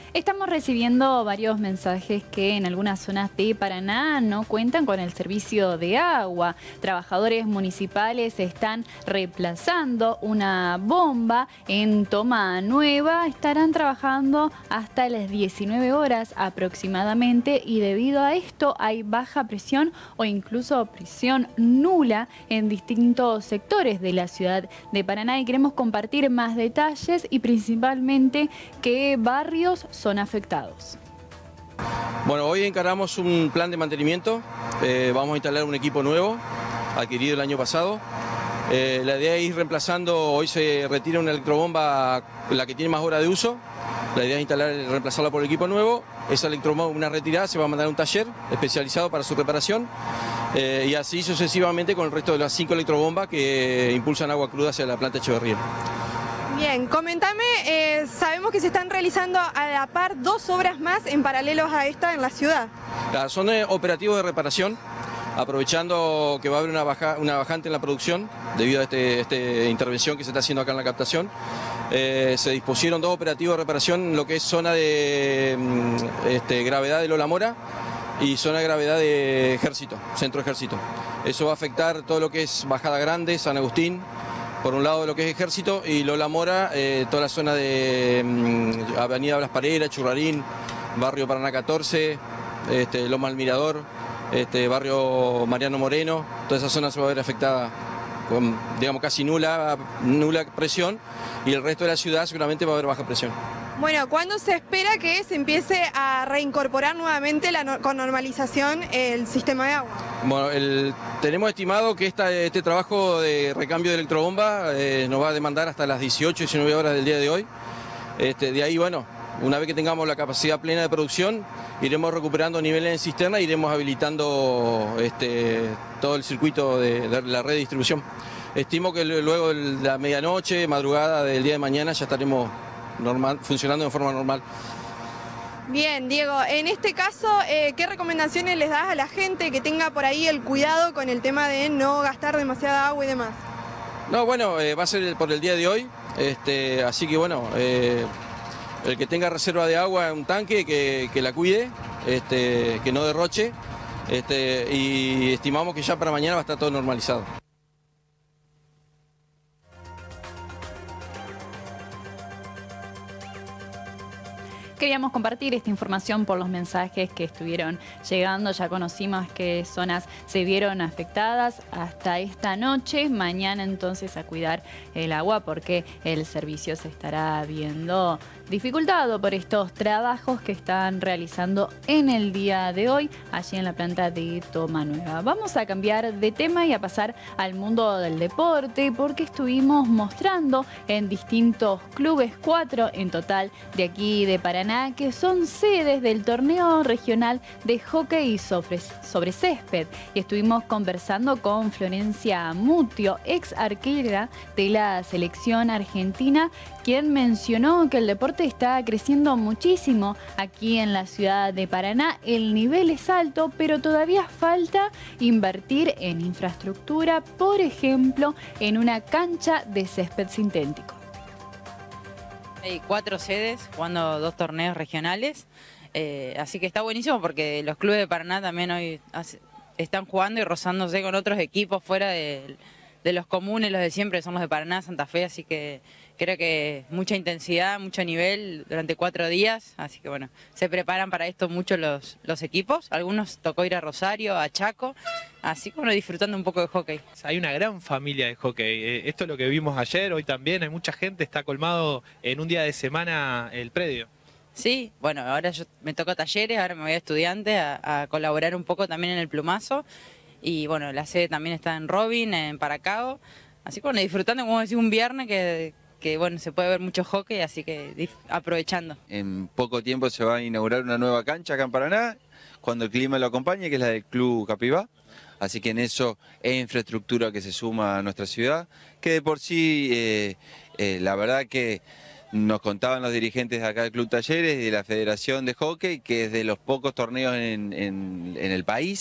Estamos recibiendo varios mensajes que en algunas zonas de Paraná no cuentan con el servicio de agua. Trabajadores municipales están reemplazando una bomba en Toma Nueva. Estarán trabajando hasta las 19 horas aproximadamente y debido a esto hay baja presión o incluso presión nula en distintos sectores de la ciudad de Paraná y queremos compartir más detalles y principalmente qué barrios son afectados. Bueno, hoy encaramos un plan de mantenimiento, vamos a instalar un equipo nuevo, adquirido el año pasado. La idea es ir reemplazando, hoy se retira una electrobomba, la que tiene más hora de uso. La idea es reemplazarla por el equipo nuevo. Esa electrobomba, una retirada, se va a mandar a un taller especializado para su reparación. Y así sucesivamente con el resto de las 5 electrobombas que impulsan agua cruda hacia la planta Echeverría. Bien, comentame, sabemos que se están realizando a la par 2 obras más en paralelos a esta en la ciudad. Son operativos de reparación, aprovechando que va a haber una bajante en la producción debido a esta intervención que se está haciendo acá en la captación. Se dispusieron 2 operativos de reparación en lo que es zona de gravedad de Lola Mora y zona de gravedad de Ejército, Centro Ejército. Eso va a afectar todo lo que es Bajada Grande, San Agustín, por un lado lo que es Ejército, y Lola Mora, toda la zona de Avenida Blas Parera, Churrarín, Barrio Paraná 14, Loma del Mirador, Barrio Mariano Moreno. Toda esa zona se va a ver afectada con, digamos, casi nula presión, y el resto de la ciudad seguramente va a haber baja presión. Bueno, ¿cuándo se espera que se empiece a reincorporar nuevamente con normalización el sistema de agua? Bueno, tenemos estimado que este trabajo de recambio de electrobomba nos va a demandar hasta las 18 y 19 horas del día de hoy. De ahí, bueno, una vez que tengamos la capacidad plena de producción, iremos recuperando niveles en cisterna e iremos habilitando todo el circuito de la red de distribución. Estimo que luego de la medianoche, madrugada del día de mañana, ya estaremos funcionando de forma normal. Bien, Diego, en este caso, ¿qué recomendaciones les das a la gente que tenga por ahí el cuidado con el tema de no gastar demasiada agua y demás? No, bueno, va a ser por el día de hoy, así que bueno, el que tenga reserva de agua en un tanque, que la cuide, que no derroche, y estimamos que ya para mañana va a estar todo normalizado. Queríamos compartir esta información por los mensajes que estuvieron llegando. Ya conocimos qué zonas se vieron afectadas hasta esta noche. Mañana entonces a cuidar el agua porque el servicio se estará viendo dificultado por estos trabajos que están realizando en el día de hoy allí en la planta de Toma Nueva. Vamos a cambiar de tema y a pasar al mundo del deporte porque estuvimos mostrando en distintos clubes, 4 en total de aquí de Paraná, que son sedes del torneo regional de hockey sobre césped. Y estuvimos conversando con Florencia Mutio, ex arquera de la selección argentina, quien mencionó que el deporte está creciendo muchísimo aquí en la ciudad de Paraná. El nivel es alto, pero todavía falta invertir en infraestructura, por ejemplo, en una cancha de césped sintético. Hay 4 sedes jugando 2 torneos regionales, así que está buenísimo porque los clubes de Paraná también hoy están jugando y rozándose con otros equipos fuera de los comunes, los de siempre, son los de Paraná, Santa Fe, así que creo que mucha intensidad, mucho nivel durante 4 días, así que bueno, se preparan para esto mucho los equipos. Algunos tocó ir a Rosario, a Chaco, así que bueno, disfrutando un poco de hockey. Hay una gran familia de hockey, esto es lo que vimos ayer, hoy también, hay mucha gente, está colmado en un día de semana el predio. Sí, bueno, ahora me toco talleres, ahora me voy a estudiantes a colaborar un poco también en el plumazo, y bueno, la sede también está en Robin, en Paracao, así que bueno, disfrutando, como decía, un viernes que bueno, se puede ver mucho hockey, así que aprovechando. En poco tiempo se va a inaugurar una nueva cancha acá en Paraná, cuando el clima lo acompañe, que es la del Club Capibá. Así que en eso es infraestructura que se suma a nuestra ciudad, que de por sí, la verdad que nos contaban los dirigentes de acá del Club Talleres y de la Federación de Hockey, que es de los pocos torneos en el país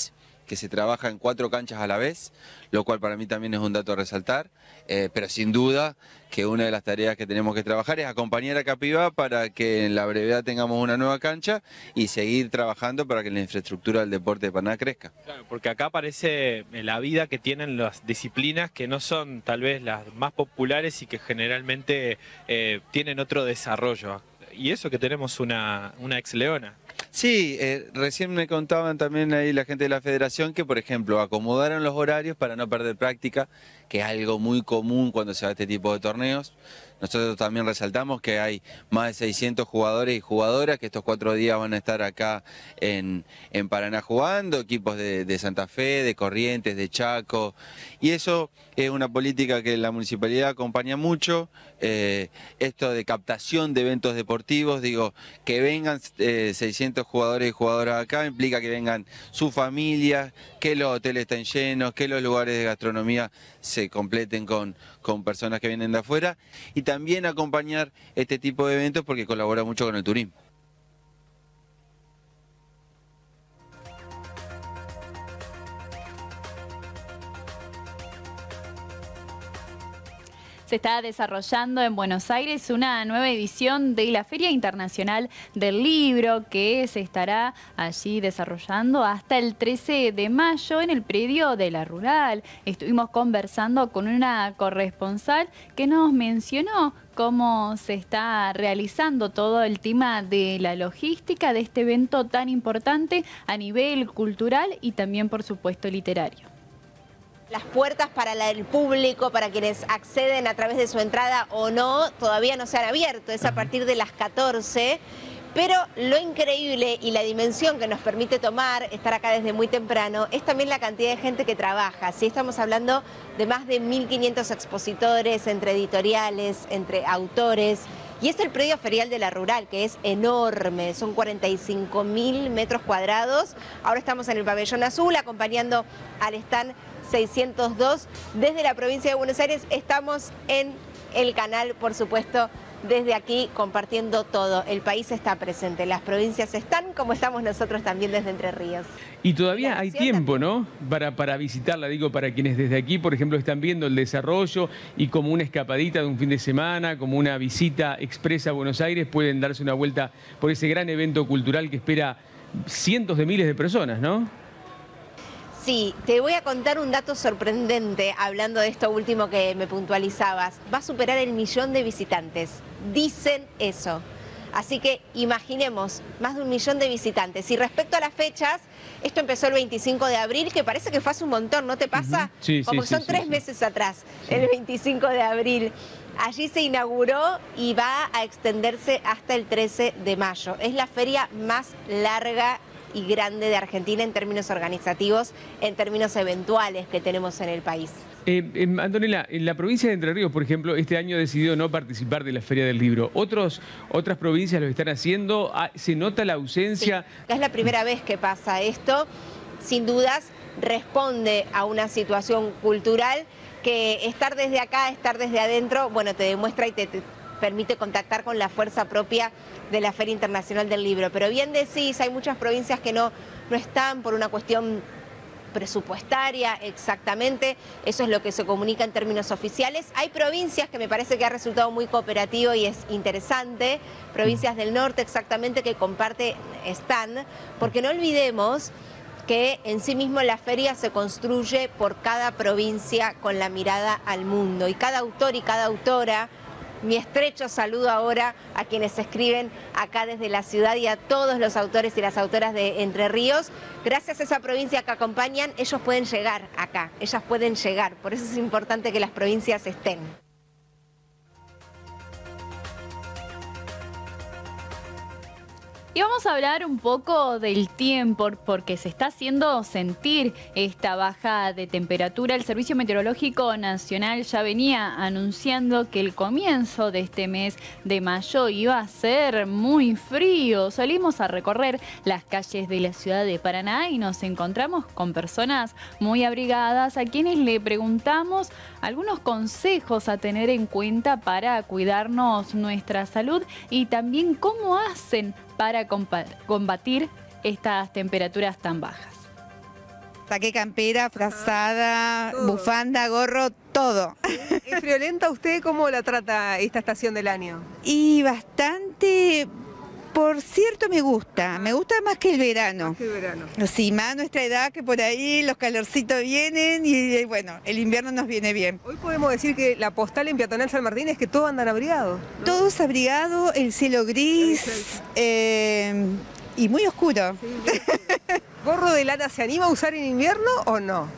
que se trabaja en 4 canchas a la vez, lo cual para mí también es un dato a resaltar, pero sin duda que una de las tareas que tenemos que trabajar es acompañar a Capivá para que en la brevedad tengamos una nueva cancha y seguir trabajando para que la infraestructura del deporte de Paraná crezca. Claro, porque acá aparece la vida que tienen las disciplinas que no son tal vez las más populares y que generalmente tienen otro desarrollo. Y eso que tenemos una ex leona. Sí, recién me contaban también ahí la gente de la federación que, por ejemplo, acomodaron los horarios para no perder práctica, que es algo muy común cuando se va a este tipo de torneos. Nosotros también resaltamos que hay más de 600 jugadores y jugadoras que estos 4 días van a estar acá en Paraná jugando, equipos de Santa Fe, de Corrientes, de Chaco, y eso es una política que la municipalidad acompaña mucho, esto de captación de eventos deportivos, digo, que vengan 600 jugadores y jugadoras acá implica que vengan sus familias, que los hoteles estén llenos, que los lugares de gastronomía se completen con personas que vienen de afuera, y también acompañar este tipo de eventos porque colabora mucho con el turismo. Se está desarrollando en Buenos Aires una nueva edición de la Feria Internacional del Libro que se estará allí desarrollando hasta el 13 de mayo en el predio de la Rural. Estuvimos conversando con una corresponsal que nos mencionó cómo se está realizando todo el tema de la logística de este evento tan importante a nivel cultural y también, por supuesto, literario. Las puertas para el público, para quienes acceden a través de su entrada o no, todavía no se han abierto, es a partir de las 14. Pero lo increíble y la dimensión que nos permite tomar, estar acá desde muy temprano, es también la cantidad de gente que trabaja. ¿Sí? Estamos hablando de más de 1.500 expositores, entre editoriales, entre autores. Y es el predio ferial de la Rural, que es enorme, son 45.000 metros cuadrados. Ahora estamos en el pabellón azul, acompañando al stand 602 desde la provincia de Buenos Aires. Estamos en el canal, por supuesto, desde aquí compartiendo todo. El país está presente, las provincias están, como estamos nosotros también desde Entre Ríos. Y todavía hay tiempo, ¿no? Para visitarla, digo, para quienes desde aquí, por ejemplo, están viendo el desarrollo y como una escapadita de un fin de semana, como una visita expresa a Buenos Aires, pueden darse una vuelta por ese gran evento cultural que espera cientos de miles de personas, ¿no? Sí, te voy a contar un dato sorprendente hablando de esto último que me puntualizabas. Va a superar el 1.000.000 de visitantes. Dicen eso. Así que imaginemos, más de 1.000.000 de visitantes. Y respecto a las fechas, esto empezó el 25 de abril, que parece que fue hace un montón, ¿no te pasa? Sí, como sí, son sí, 3 sí. meses atrás, el 25 de abril. Allí se inauguró y va a extenderse hasta el 13 de mayo. Es la feria más larga y grande de Argentina en términos organizativos, en términos eventuales que tenemos en el país. Antonella, en la provincia de Entre Ríos, por ejemplo, este año ha decidido no participar de la Feria del Libro. Otras provincias lo están haciendo. ¿Se nota la ausencia? Sí, es la primera vez que pasa esto. Sin dudas, responde a una situación cultural que estar desde acá, estar desde adentro, bueno, te demuestra y te permite contactar con la fuerza propia de la Feria Internacional del Libro. Pero bien decís, hay muchas provincias que no están por una cuestión presupuestaria exactamente, eso es lo que se comunica en términos oficiales. Hay provincias que me parece que ha resultado muy cooperativo y es interesante, provincias del norte exactamente que comparte stand, porque no olvidemos que en sí mismo la feria se construye por cada provincia con la mirada al mundo y cada autor y cada autora. Mi estrecho saludo ahora a quienes escriben acá desde la ciudad y a todos los autores y las autoras de Entre Ríos. Gracias a esa provincia que acompañan, ellos pueden llegar acá, ellas pueden llegar. Por eso es importante que las provincias estén. Y vamos a hablar un poco del tiempo, porque se está haciendo sentir esta baja de temperatura. El Servicio Meteorológico Nacional ya venía anunciando que el comienzo de este mes de mayo iba a ser muy frío. Salimos a recorrer las calles de la ciudad de Paraná y nos encontramos con personas muy abrigadas a quienes le preguntamos algunos consejos a tener en cuenta para cuidarnos nuestra salud y también cómo hacen para combatir estas temperaturas tan bajas. Saqué campera, frazada, bufanda, gorro, todo. ¿Es friolenta usted? ¿Cómo la trata esta estación del año? Y bastante, por cierto me gusta más que el verano. Más que el verano. Sí, más a nuestra edad, que por ahí los calorcitos vienen y bueno, el invierno nos viene bien. Hoy podemos decir que la postal en Peatonal San Martín es que todos andan abrigados, ¿no? Todos abrigados, el cielo gris y muy oscuro. Sí, ¿Gorro de lana se anima a usar en invierno o no?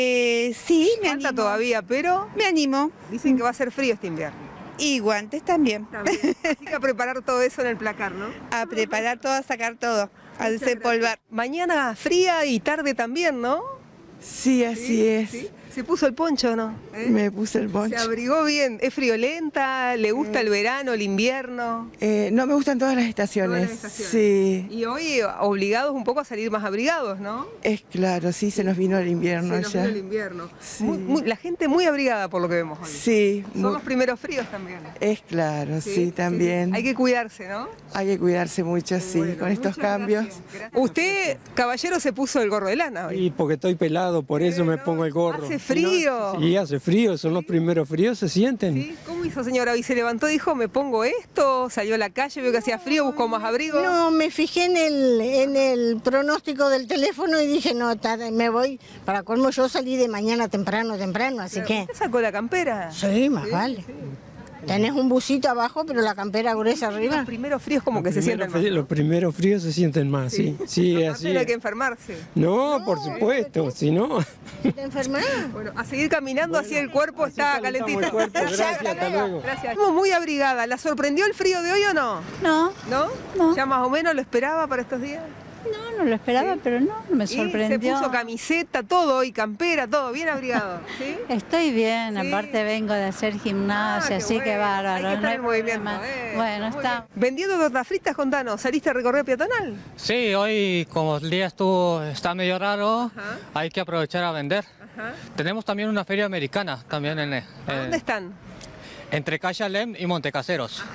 Sí, me animo. Falta todavía, pero... Me animo. Dicen que va a ser frío este invierno. Y guantes también. Así que a preparar todo eso en el placar, ¿no? A preparar todo, a sacar todo, a desempolvar. Mañana fría y tarde también, ¿no? Sí, así es. ¿Sí? ¿Se puso el poncho o no? Me puse el poncho. Se abrigó bien. ¿Es friolenta? ¿Le gusta el verano, el invierno? No, me gustan todas las estaciones. Sí. Y hoy obligados un poco a salir más abrigados, ¿no? Es claro, sí, se nos vino el invierno ya. Se nos vino el invierno. Sí. La gente muy abrigada por lo que vemos hoy. Sí. Son los primeros fríos también. Es claro, sí, también. Hay que cuidarse, ¿no? Hay que cuidarse mucho, sí, bueno, con estos cambios. Gracias. Usted, caballero, se puso el gorro de lana hoy. Sí, porque estoy pelado, por eso me pongo el gorro. Hace frío. Sí, hace frío, son los primeros fríos, se sienten. ¿Sí? ¿Cómo hizo, señora? Hoy se levantó y dijo, me pongo esto, salió a la calle, vio que hacía frío, buscó más abrigo. No, me fijé en el pronóstico del teléfono y dije, no, me voy. Para colmo, yo salí de mañana temprano, así que... ¿Usted sacó la campera? Sí, más vale. Sí. Tenés un busito abajo, pero la campera gruesa arriba. Los primeros fríos como que se sienten más. Los primeros fríos se sienten más, sí. Sí, así no hay que enfermarse. No, por supuesto, si no... ¿Te enfermas? Bueno, a seguir caminando, así el cuerpo está calentito. El cuerpo. Gracias, hasta luego. Gracias. Estamos muy abrigada. ¿La sorprendió el frío de hoy o no? No. ¿No? No. ¿Ya más o menos lo esperaba para estos días? No lo esperaba, pero no me sorprendió. Y se puso camiseta, todo, y campera, todo, bien abrigado. ¿Sí? Estoy bien, aparte vengo de hacer gimnasia, así que bárbaro. Hay que estar en movimiento. Bueno, está. Vendiendo tortas fritas, contanos, ¿saliste a recorrer Peatonal? Sí, hoy como el día está medio raro, hay que aprovechar a vender. Tenemos también una feria americana, también ¿Dónde están? Entre Calle Alem y Montecaseros.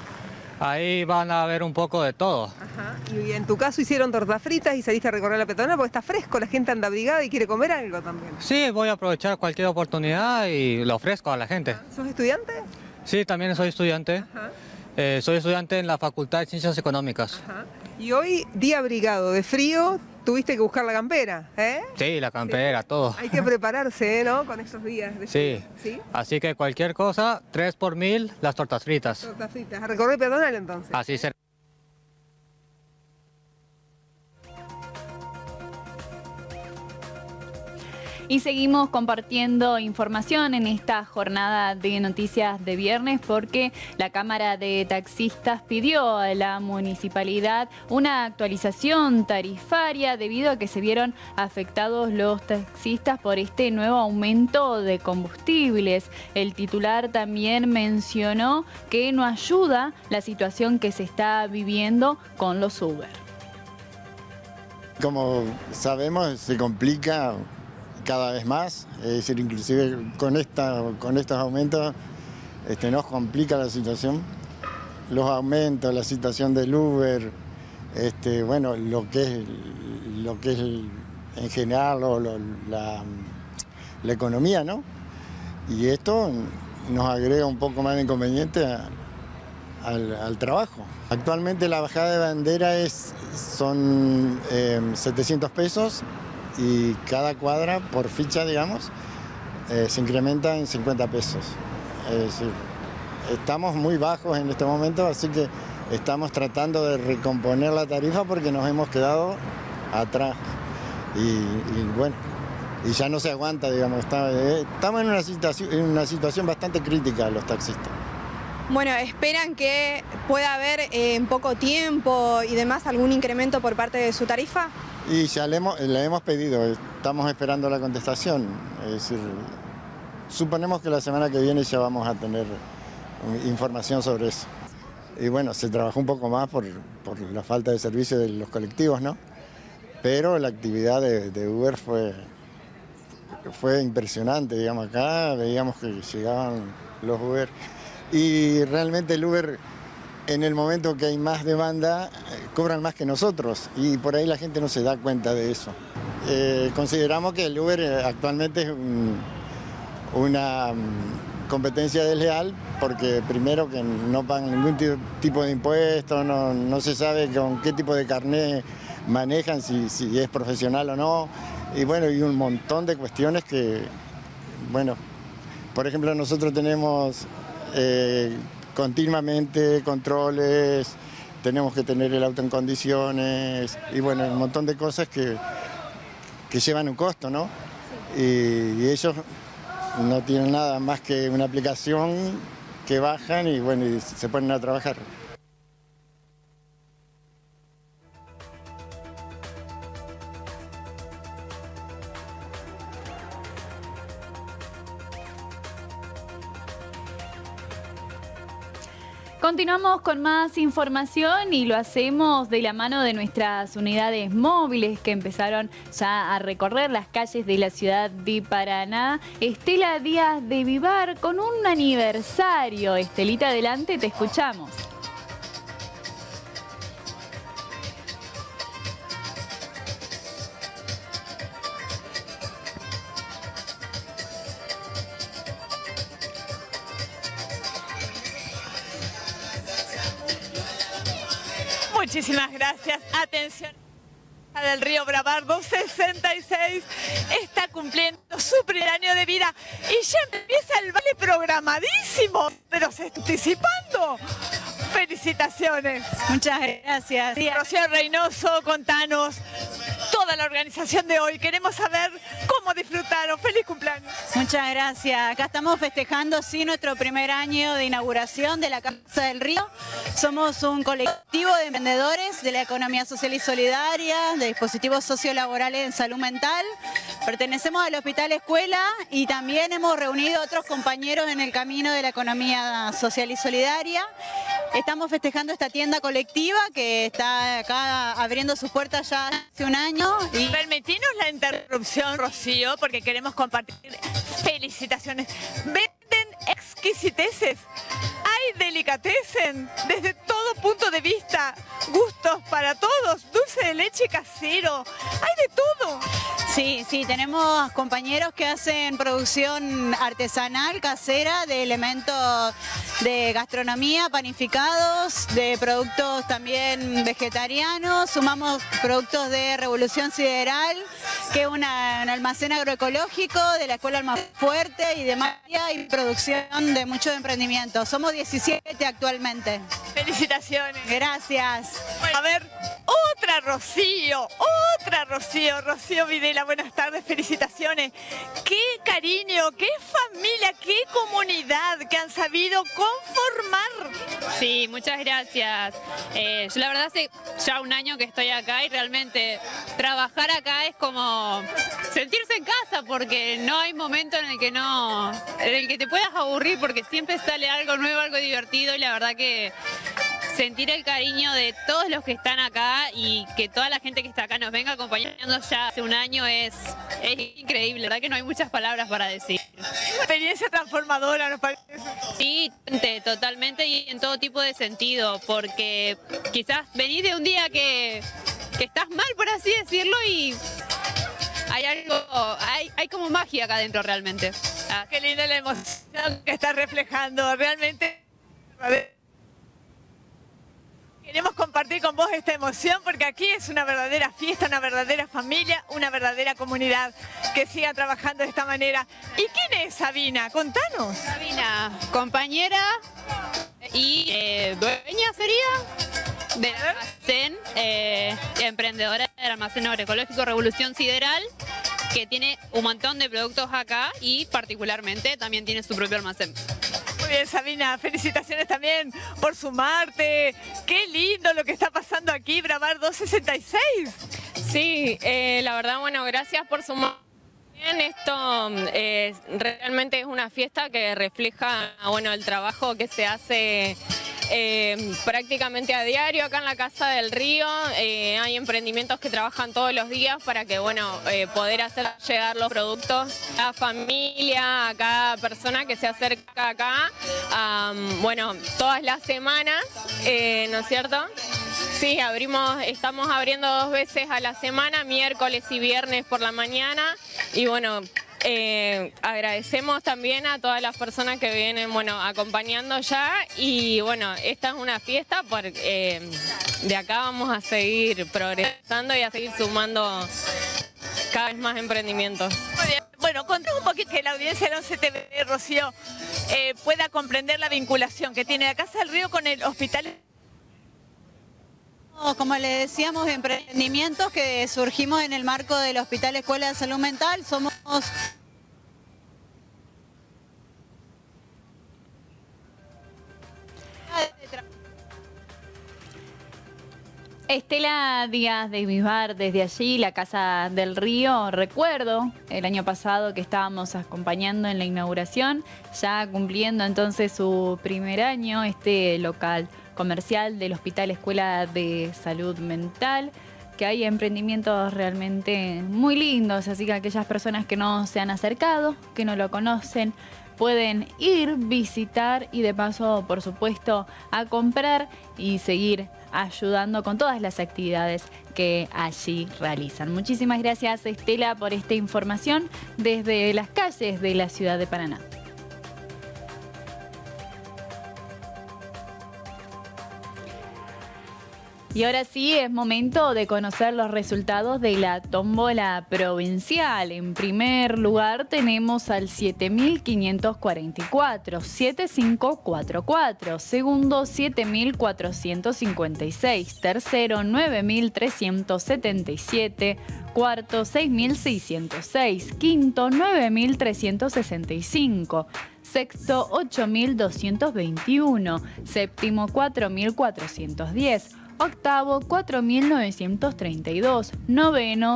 Ahí van a ver un poco de todo. Y en tu caso hicieron tortas fritas y saliste a recorrer la Peatonal porque está fresco, la gente anda abrigada y quiere comer algo también. Sí, voy a aprovechar cualquier oportunidad y lo ofrezco a la gente. ¿Sos estudiante? Sí, también soy estudiante. Soy estudiante en la Facultad de Ciencias Económicas. Y hoy, día abrigado, de frío, tuviste que buscar la campera, ¿eh? Sí, la campera, todo. Hay que prepararse, ¿no? Con estos días de frío. Sí. Así que cualquier cosa, 3 por 1000 las tortas fritas. Tortas fritas. A recorrer Peatonal entonces. Así será. Y seguimos compartiendo información en esta jornada de noticias de viernes porque la Cámara de Taxistas pidió a la municipalidad una actualización tarifaria debido a que se vieron afectados los taxistas por este nuevo aumento de combustibles. El titular también mencionó que no ayuda la situación que se está viviendo con los Uber. Como sabemos, se complica cada vez más, es decir, inclusive con estos aumentos nos complica la situación. Los aumentos, la situación del Uber, bueno, lo que es en general la economía, ¿no? Y esto nos agrega un poco más de inconveniente al trabajo. Actualmente la bajada de bandera son 700 pesos. Y cada cuadra por ficha, digamos, se incrementa en 50 pesos. Es decir, estamos muy bajos en este momento, así que estamos tratando de recomponer la tarifa porque nos hemos quedado atrás. Y bueno, y ya no se aguanta, digamos. Estamos en una situación bastante crítica los taxistas. Bueno, ¿esperan que pueda haber en poco tiempo y demás algún incremento por parte de su tarifa? Y ya le hemos pedido, estamos esperando la contestación. Es decir, suponemos que la semana que viene ya vamos a tener información sobre eso. Y bueno, se trabajó un poco más por la falta de servicio de los colectivos, ¿no? Pero la actividad de Uber fue impresionante, digamos. Acá veíamos que llegaban los Uber y realmente el Uber, en el momento que hay más demanda, cobran más que nosotros y por ahí la gente no se da cuenta de eso. consideramos que el Uber actualmente es una competencia desleal, porque primero que no pagan ningún tipo de impuestos, no se sabe con qué tipo de carnet manejan, si es profesional o no, y bueno, y un montón de cuestiones que, bueno, por ejemplo, nosotros tenemos continuamente controles, tenemos que tener el auto en condiciones, y bueno, un montón de cosas que llevan un costo, ¿no? Y ellos no tienen nada más que una aplicación que bajan y bueno, y se ponen a trabajar. Continuamos con más información y lo hacemos de la mano de nuestras unidades móviles que empezaron ya a recorrer las calles de la ciudad de Paraná. Estela Díaz de Vivar con un aniversario. Estelita, adelante, te escuchamos. Muchísimas gracias. Atención. Del Río Brabard 266 está cumpliendo su primer año de vida y ya empieza el baile programadísimo, pero se está anticipando. Felicitaciones. Muchas gracias. Rocío Reynoso, contanos toda la organización de hoy. Queremos saber cómo disfrutaron. ¡Feliz cumpleaños! Muchas gracias. Acá estamos festejando, sí, nuestro primer año de inauguración de la Casa del Río. Somos un colectivo de emprendedores de la economía social y solidaria, de dispositivos sociolaborales en salud mental. Pertenecemos al Hospital Escuela y también hemos reunido a otros compañeros en el camino de la economía social y solidaria. Estamos festejando esta tienda colectiva que está acá abriendo sus puertas ya hace un año. Y permitinos la interrupción, Rocío, porque queremos compartir felicitaciones. Venden exquisiteces, hay delicatessen desde todo punto de vista, gustos para todos, dulce de leche casero, hay de todo. Sí, tenemos compañeros que hacen producción artesanal, casera, de elementos de gastronomía, panificados, de productos también vegetarianos. Sumamos productos de Revolución Sideral, que es un almacén agroecológico de la Escuela Almafuerte y de María, y producción de muchos emprendimientos. Somos 17 actualmente. Felicitaciones. Gracias. Bueno, a ver, otra Rocío, Rocío Videla. Buenas tardes, felicitaciones. Qué cariño, qué familia, qué comunidad que han sabido conformar. Sí, muchas gracias. Yo la verdad hace ya un año que estoy acá y realmente trabajar acá es como sentirse en casa, porque no hay momento en el que te puedas aburrir, porque siempre sale algo nuevo, algo divertido, y la verdad que sentir el cariño de todos los que están acá y que toda la gente que está acá nos venga acompañando ya hace un año es increíble. La verdad que no hay muchas palabras para decir. Experiencia transformadora, nos parece. Sí, totalmente, y en todo tipo de sentido, porque quizás venís de un día que estás mal, por así decirlo, y hay como magia acá adentro realmente. Qué linda la emoción que estás reflejando, realmente. Queremos compartir con vos esta emoción porque aquí es una verdadera fiesta, una verdadera familia, una verdadera comunidad que siga trabajando de esta manera. ¿Y quién es Sabina? Contanos. Sabina, compañera y dueña sería del almacén, emprendedora del almacén agroecológico Revolución Sideral, que tiene un montón de productos acá y particularmente también tiene su propio almacén. Muy bien, Sabina, felicitaciones también por sumarte. Qué lindo lo que está pasando aquí, Brabard 266. Sí, la verdad, bueno, gracias por sumar. Esto realmente es una fiesta que refleja, bueno, el trabajo que se hace prácticamente a diario acá en la Casa del Río. Hay emprendimientos que trabajan todos los días para que, bueno, poder hacer llegar los productos a la familia, a cada persona que se acerca acá, bueno, todas las semanas, ¿no es cierto? Sí, estamos abriendo 2 veces a la semana, miércoles y viernes por la mañana. Y bueno, agradecemos también a todas las personas que vienen, bueno, acompañando ya. Y bueno, esta es una fiesta porque de acá vamos a seguir progresando y a seguir sumando cada vez más emprendimientos. Muy bien. Bueno, contame un poquito que la audiencia de 11 TV, Rocío, pueda comprender la vinculación que tiene la Casa del Río con el hospital. Como le decíamos, emprendimientos que surgimos en el marco del Hospital Escuela de Salud Mental. Somos Estela Díaz de Bisbar, desde allí, la Casa del Río. Recuerdo el año pasado que estábamos acompañando en la inauguración, ya cumpliendo entonces su primer año, este local comercial del Hospital Escuela de Salud Mental, que hay emprendimientos realmente muy lindos, así que aquellas personas que no se han acercado, que no lo conocen, pueden ir, visitar y de paso, por supuesto, a comprar y seguir ayudando con todas las actividades que allí realizan. Muchísimas gracias, Estela, por esta información desde las calles de la ciudad de Paraná. Y ahora sí, es momento de conocer los resultados de la tómbola provincial. En primer lugar tenemos al 7544, 7544. Segundo, 7456. Tercero, 9377. Cuarto, 6606. Quinto, 9365. Sexto, 8221. Séptimo, 4410. Octavo, 4.932. Noveno,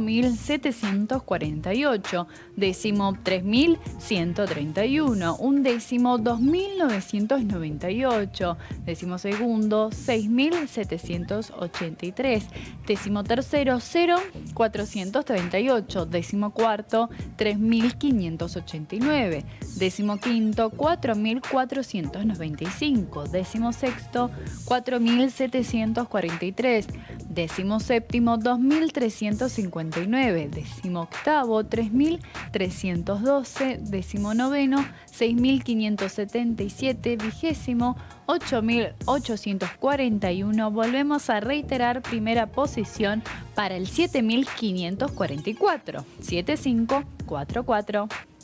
5.748. Décimo, 3.131. Undécimo, 2.998. Décimo segundo, 6.783. Décimo tercero, 0.438. Décimo cuarto, 3.589. Décimo quinto, 4.495. Décimo sexto, 4.743. Décimo séptimo, 2.359. Décimo octavo, 3.312. Décimo noveno, 6.577. Vigésimo, 8.841. Volvemos a reiterar primera posición para el 7.544. 7544.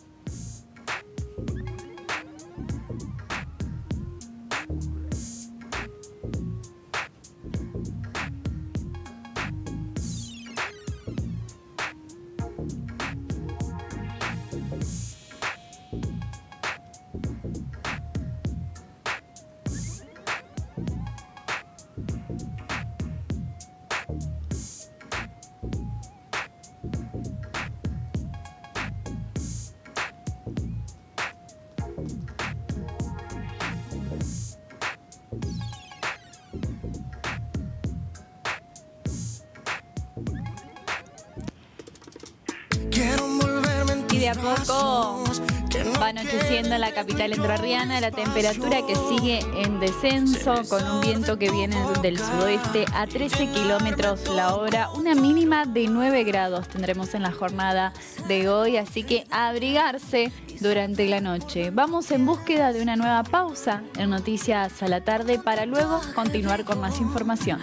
Y de a poco va anocheciendo en la capital entrerriana, la temperatura que sigue en descenso con un viento que viene del sudoeste a 13 kilómetros la hora, una mínima de 9 grados tendremos en la jornada de hoy, así que a abrigarse durante la noche. Vamos en búsqueda de una nueva pausa en Noticias a la Tarde para luego continuar con más información.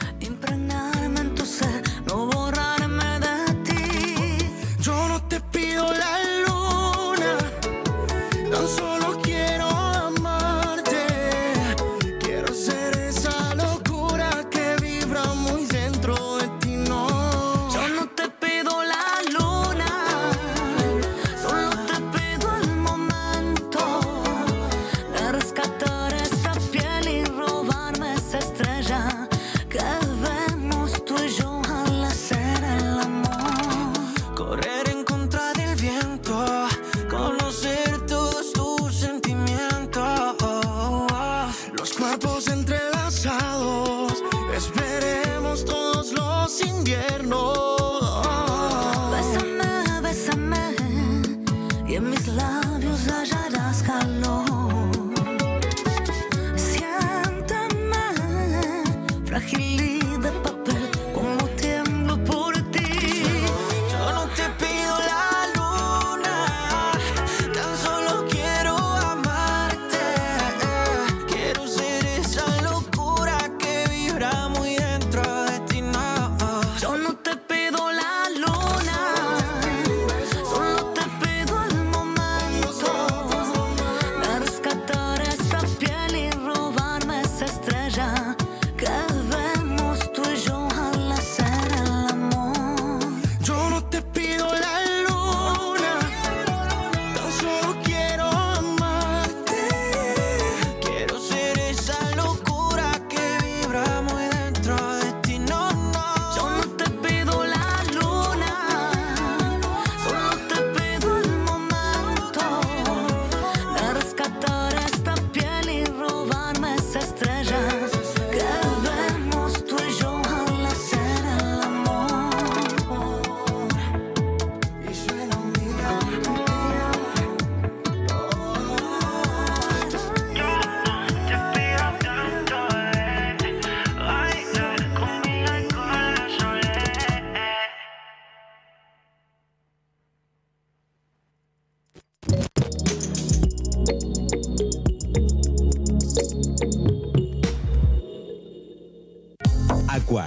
No borrarme de ti. Yo no te pido la luna, tan solo quiero amarte. Quiero ser esa locura que vibra muy dentro de ti, no. Yo no te pido la luna, solo te pido el momento de rescatar esta piel y robarme esa estrella que vemos tú y yo.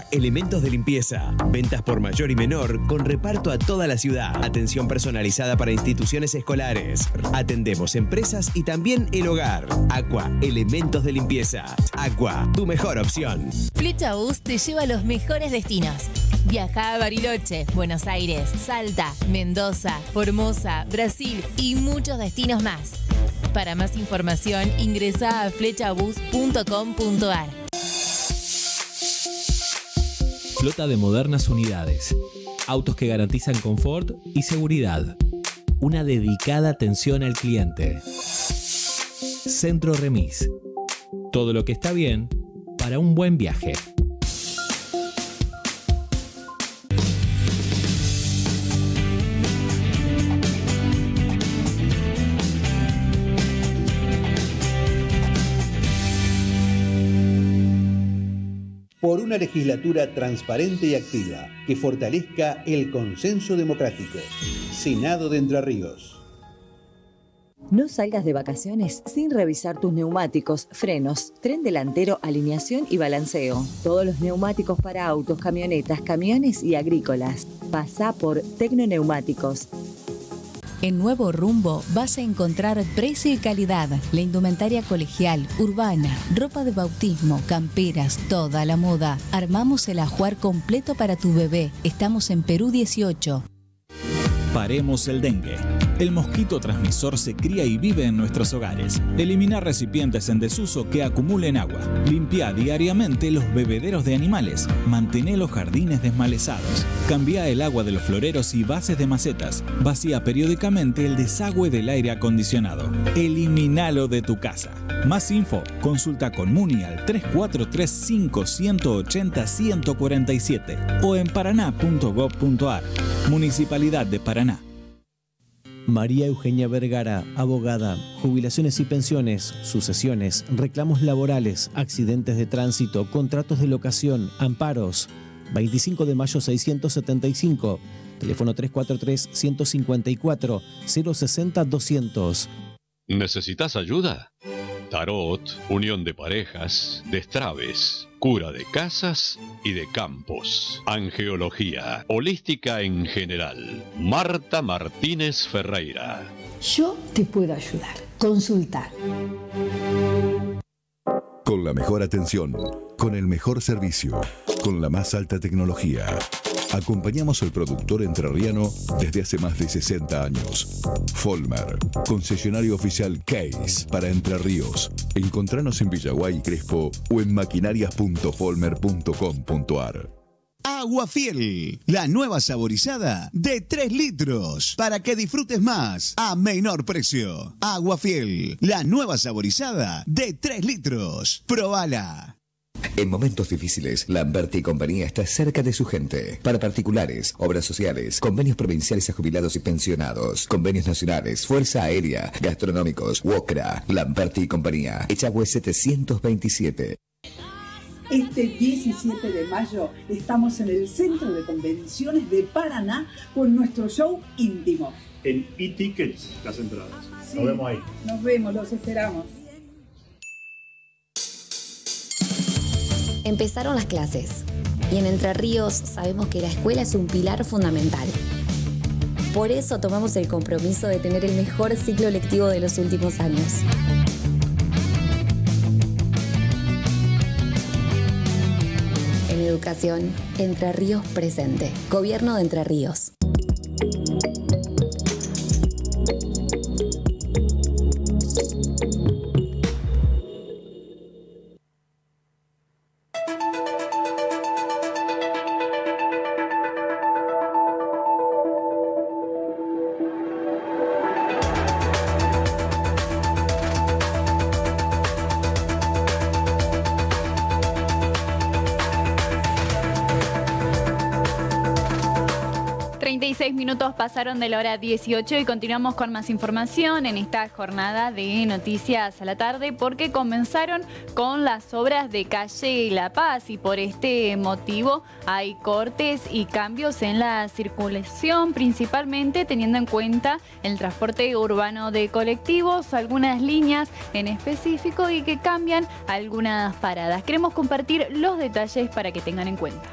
Elementos de Limpieza. Ventas por mayor y menor con reparto a toda la ciudad. Atención personalizada para instituciones escolares. Atendemos empresas y también el hogar. Aqua, Elementos de Limpieza. Aqua, tu mejor opción. Fletchabús te lleva a los mejores destinos. Viaja a Bariloche, Buenos Aires, Salta, Mendoza, Formosa, Brasil y muchos destinos más. Para más información, ingresa a fletchabus.com.ar. Flota de modernas unidades. Autos que garantizan confort y seguridad. Una dedicada atención al cliente. Centro Remis. Todo lo que está bien para un buen viaje. Por una legislatura transparente y activa que fortalezca el consenso democrático. Senado de Entre Ríos. No salgas de vacaciones sin revisar tus neumáticos, frenos, tren delantero, alineación y balanceo. Todos los neumáticos para autos, camionetas, camiones y agrícolas. Pasá por Tecnoneumáticos. En Nuevo Rumbo vas a encontrar precio y calidad, la indumentaria colegial, urbana, ropa de bautismo, camperas, toda la moda. Armamos el ajuar completo para tu bebé. Estamos en Perú 18. Paremos el dengue. El mosquito transmisor se cría y vive en nuestros hogares. Elimina recipientes en desuso que acumulen agua. Limpia diariamente los bebederos de animales. Mantén los jardines desmalezados. Cambia el agua de los floreros y bases de macetas. Vacía periódicamente el desagüe del aire acondicionado. Elimínalo de tu casa. Más info, consulta con Muni al 3435-180-147 o en paraná.gov.ar. Municipalidad de Paraná. María Eugenia Vergara, abogada, jubilaciones y pensiones, sucesiones, reclamos laborales, accidentes de tránsito, contratos de locación, amparos. 25 de mayo 675, teléfono 343-154-060-200. ¿Necesitas ayuda? Tarot, unión de parejas, destraves, cura de casas y de campos, angeología, holística en general. Marta Martínez Ferreira. Yo te puedo ayudar. Consultar. Con la mejor atención, con el mejor servicio, con la más alta tecnología. Acompañamos al productor entrerriano desde hace más de 60 años. Folmer, concesionario oficial Case para Entre Ríos. Encontranos en Villaguay y Crespo o en maquinarias.folmer.com.ar. Agua Fiel, la nueva saborizada de 3 litros, para que disfrutes más a menor precio. Agua Fiel, la nueva saborizada de 3 litros. Probala. En momentos difíciles, Lamberti y compañía está cerca de su gente. Para particulares, obras sociales, convenios provinciales a jubilados y pensionados, convenios nacionales, Fuerza Aérea, gastronómicos, WOCRA, Lamberti y compañía. Echagüe 727. Este 17 de mayo estamos en el Centro de Convenciones de Paraná con nuestro show íntimo. En e-tickets las entradas. Sí, nos vemos ahí. Nos vemos, los esperamos. Empezaron las clases y en Entre Ríos sabemos que la escuela es un pilar fundamental. Por eso tomamos el compromiso de tener el mejor ciclo lectivo de los últimos años. En educación, Entre Ríos presente. Gobierno de Entre Ríos. 36 minutos pasaron de la hora 18 y continuamos con más información en esta jornada de Noticias a la Tarde, porque comenzaron con las obras de calle La Paz y por este motivo hay cortes y cambios en la circulación, principalmente teniendo en cuenta el transporte urbano de colectivos, algunas líneas en específico y que cambian algunas paradas. Queremos compartir los detalles para que tengan en cuenta.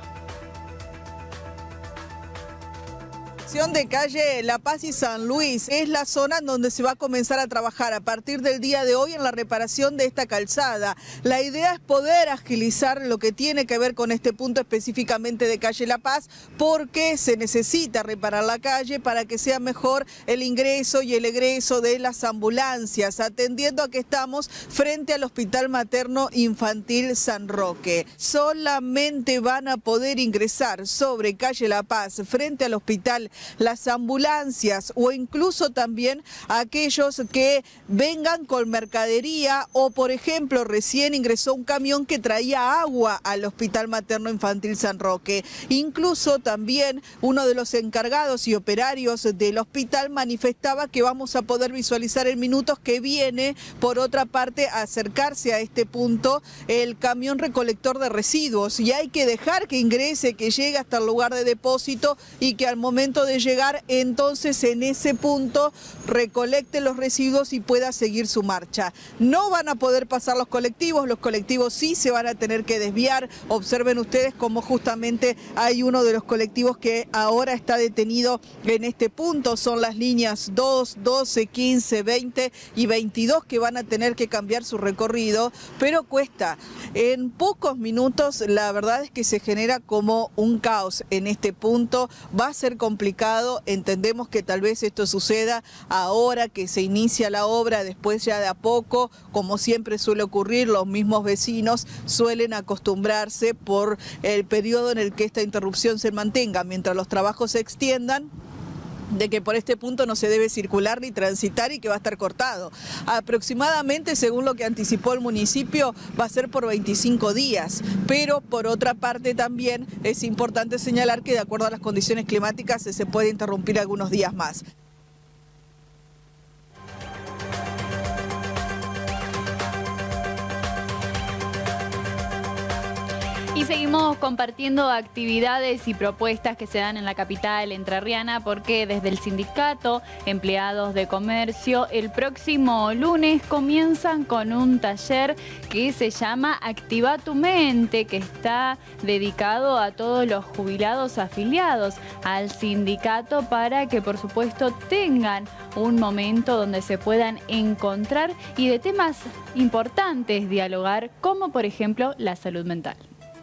De calle La Paz y San Luis es la zona en donde se va a comenzar a trabajar a partir del día de hoy en la reparación de esta calzada. La idea es poder agilizar lo que tiene que ver con este punto específicamente de calle La Paz, porque se necesita reparar la calle para que sea mejor el ingreso y el egreso de las ambulancias, atendiendo a que estamos frente al Hospital Materno Infantil San Roque. Solamente van a poder ingresar sobre calle La Paz frente al hospital las ambulancias o incluso también aquellos que vengan con mercadería o, por ejemplo, recién ingresó un camión que traía agua al Hospital Materno Infantil San Roque. Incluso también uno de los encargados y operarios del hospital manifestaba que vamos a poder visualizar en minutos que viene, por otra parte, a acercarse a este punto el camión recolector de residuos, y hay que dejar que ingrese, que llegue hasta el lugar de depósito y que al momento de llegar entonces en ese punto recolecte los residuos y pueda seguir su marcha. No van a poder pasar los colectivos sí se van a tener que desviar. Observen ustedes cómo justamente hay uno de los colectivos que ahora está detenido en este punto. Son las líneas 2, 12, 15, 20 y 22 que van a tener que cambiar su recorrido, pero cuesta. En pocos minutos la verdad es que se genera como un caos en este punto. Va a ser complicado. Entendemos que tal vez esto suceda ahora que se inicia la obra, después ya de a poco, como siempre suele ocurrir, los mismos vecinos suelen acostumbrarse por el periodo en el que esta interrupción se mantenga, mientras los trabajos se extiendan, de que por este punto no se debe circular ni transitar y que va a estar cortado. Aproximadamente, según lo que anticipó el municipio, va a ser por 25 días, pero por otra parte también es importante señalar que de acuerdo a las condiciones climáticas se puede interrumpir algunos días más. Y seguimos compartiendo actividades y propuestas que se dan en la capital entrerriana, porque desde el sindicato Empleados de Comercio el próximo lunes comienzan con un taller que se llama Activa tu Mente, que está dedicado a todos los jubilados afiliados al sindicato para que por supuesto tengan un momento donde se puedan encontrar y de temas importantes dialogar, como por ejemplo la salud mental.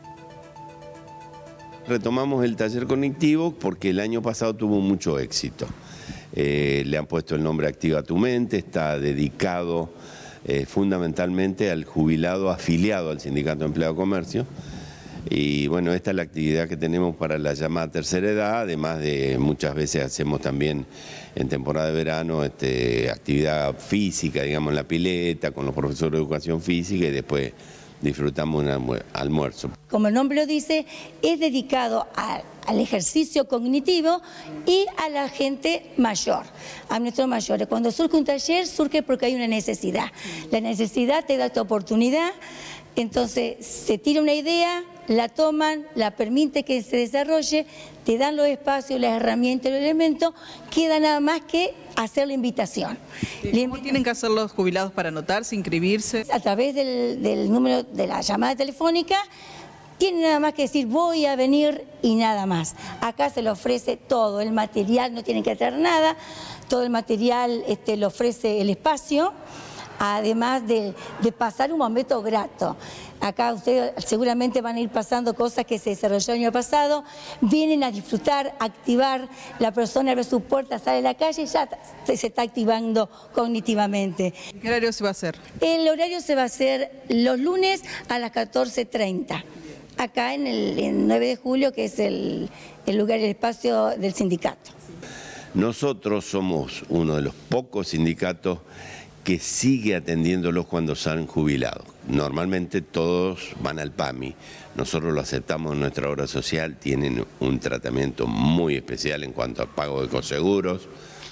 Retomamos el taller conectivo porque el año pasado tuvo mucho éxito. Le han puesto el nombre Activa tu Mente, está dedicado fundamentalmente al jubilado afiliado al Sindicato de Empleados de Comercio. Y bueno, esta es la actividad que tenemos para la llamada tercera edad, además de muchas veces hacemos también en temporada de verano actividad física, digamos en la pileta, con los profesores de educación física, y después disfrutamos un almuerzo. Como el nombre lo dice, es dedicado al ejercicio cognitivo y a la gente mayor, a nuestros mayores. Cuando surge un taller, surge porque hay una necesidad. La necesidad te da esta oportunidad, entonces se tira una idea, la toman, la permite que se desarrolle, te dan los espacios, las herramientas, los elementos, queda nada más que hacer la invitación. ¿Cómo tienen que hacer los jubilados para anotarse, inscribirse? A través del número de la llamada telefónica, tienen nada más que decir voy a venir y nada más. Acá se le ofrece todo el material, no tienen que traer nada, todo el material lo ofrece el espacio, además de pasar un momento grato. Acá ustedes seguramente van a ir pasando cosas que se desarrollaron el año pasado, vienen a disfrutar, activar, la persona abre su puerta, sale a la calle y ya se está activando cognitivamente. ¿En qué horario se va a hacer? El horario se va a hacer los lunes a las 14:30, acá en el 9 de julio, que es el lugar, el espacio del sindicato. Nosotros somos uno de los pocos sindicatos que sigue atendiéndolos cuando se han jubilado. Normalmente todos van al PAMI, nosotros lo aceptamos en nuestra obra social, tienen un tratamiento muy especial en cuanto al pago de coseguros,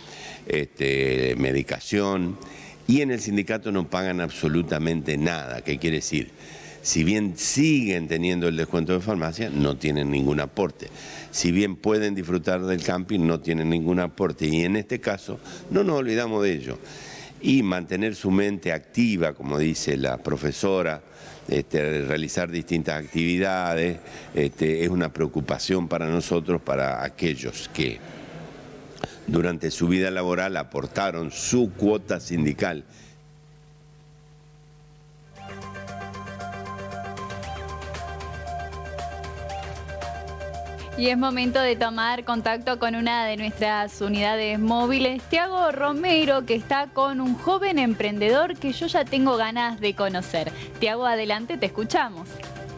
medicación, y en el sindicato no pagan absolutamente nada. ¿Qué quiere decir? Si bien siguen teniendo el descuento de farmacia, no tienen ningún aporte. Si bien pueden disfrutar del camping, no tienen ningún aporte. Y en este caso, no nos olvidamos de ello. Y mantener su mente activa, como dice la profesora, realizar distintas actividades, es una preocupación para nosotros, para aquellos que durante su vida laboral aportaron su cuota sindical. Y es momento de tomar contacto con una de nuestras unidades móviles, Tiago Romero, que está con un joven emprendedor que yo ya tengo ganas de conocer. Tiago, adelante, te escuchamos.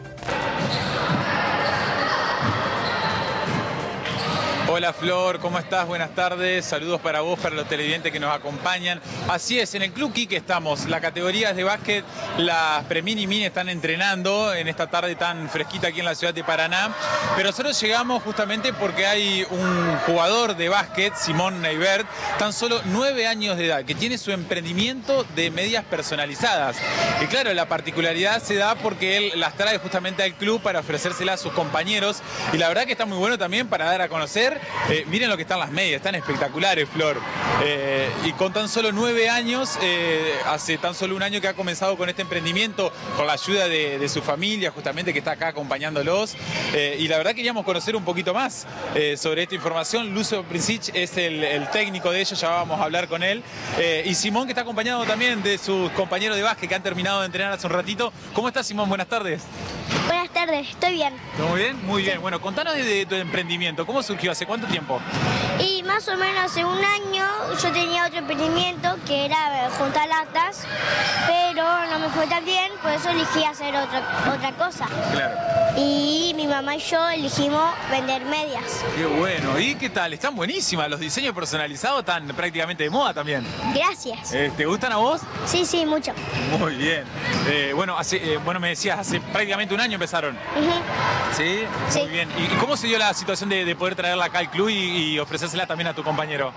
Hola Flor, ¿cómo estás? Buenas tardes, saludos para vos, para los televidentes que nos acompañan. Así es, en el Club Quique estamos, las categorías de básquet, las pre-mini y mini están entrenando en esta tarde tan fresquita aquí en la ciudad de Paraná, pero nosotros llegamos justamente porque hay un jugador de básquet, Simón Neibert, tan solo 9 años de edad, que tiene su emprendimiento de medias personalizadas. Y claro, la particularidad se da porque él las trae justamente al club para ofrecérselas a sus compañeros, y la verdad que está muy bueno también para dar a conocer. Miren lo que están las medias, están espectaculares, Flor. Y con tan solo 9 años, hace tan solo un año que ha comenzado con este emprendimiento, con la ayuda de su familia, justamente, que está acá acompañándolos. Y la verdad queríamos conocer un poquito más sobre esta información. Lucio Princich es el técnico de ellos, ya vamos a hablar con él. Y Simón, que está acompañado también de sus compañeros de básquet que han terminado de entrenar hace un ratito. ¿Cómo estás, Simón? Buenas tardes. Buenas tardes, estoy bien. ¿Todo bien? Muy bien. Bueno, contanos de tu emprendimiento. ¿Cómo surgió? ¿Hace cuánto tiempo? Y más o menos hace un año yo tenía otro emprendimiento que era juntar latas, pero no me fue tan bien, por eso elegí hacer otra cosa. Claro. Y mi mamá y yo elegimos vender medias. Qué bueno. ¿Y qué tal? Están buenísimas. Los diseños personalizados están prácticamente de moda también. Gracias. ¿Te gustan a vos? Sí, sí, mucho. Muy bien. Bueno, me decías, hace prácticamente un año empezaron. ¿Sí? Sí. Muy bien. ¿Y cómo se dio la situación de poder traerla acá al club y ofrecérsela también a tu compañero?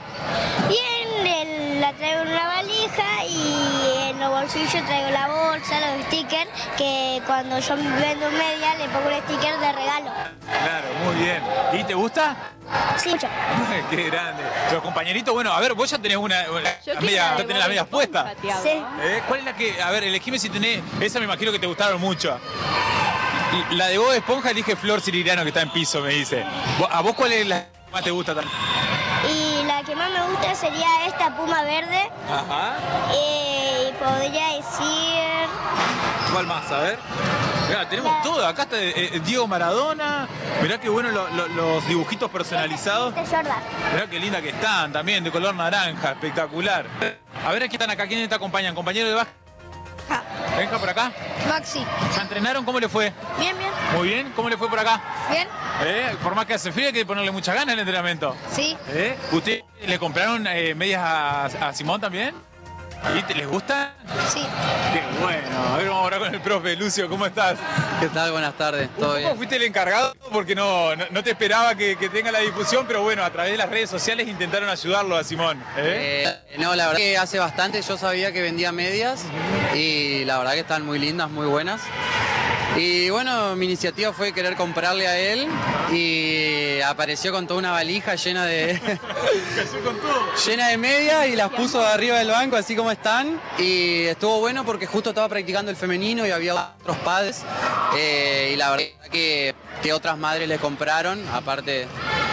Bien, la traigo en una valija y en los bolsillos traigo la bolsa, los stickers, que cuando yo vendo media le pongo un sticker de regalo. Claro, muy bien. ¿Y te gusta? Sí, mucho. Qué grande. Los compañeritos, bueno, a ver, vos ya tenés ya tenés las medias puestas. Sí. ¿Cuál es la que, a ver, elegime si tenés, esa me imagino que te gustaron mucho. La de Bob Esponja elige Flor Siririano, que está en piso, me dice. ¿A vos cuál es la que más te gusta también? Y la que más me gusta sería esta puma verde. Ajá. Y podría decir... ¿Cuál más? A ver. Mirá, tenemos todo. Acá está Diego Maradona. Mirá qué bueno los dibujitos personalizados. Mirá qué linda que están también, de color naranja. Espectacular. A ver, aquí están acá. ¿Quiénes te acompañan? ¿Compañero de básquet? Venga por acá. Maxi. ¿Ya entrenaron? ¿Cómo le fue? Bien, bien. Muy bien. ¿Cómo le fue por acá? Bien. Por más que hace frío hay que ponerle mucha ganas al entrenamiento. Sí. ¿Ustedes le compraron medias a Simón también? ¿Y les gusta? Sí. Qué bueno. A ver, vamos ahora con el profe. Lucio, ¿cómo estás? ¿Qué tal? Buenas tardes. ¿Todo bien? Fuiste el encargado porque no te esperaba que tenga la difusión, pero bueno, a través de las redes sociales intentaron ayudarlo a Simón. No, la verdad que hace bastante yo sabía que vendía medias y la verdad que están muy lindas, muy buenas. Y bueno, mi iniciativa fue querer comprarle a él y apareció con toda una valija llena de llena de medias y las puso arriba del banco así como están, y estuvo bueno porque justo estaba practicando el femenino y había otros padres y la verdad que otras madres le compraron aparte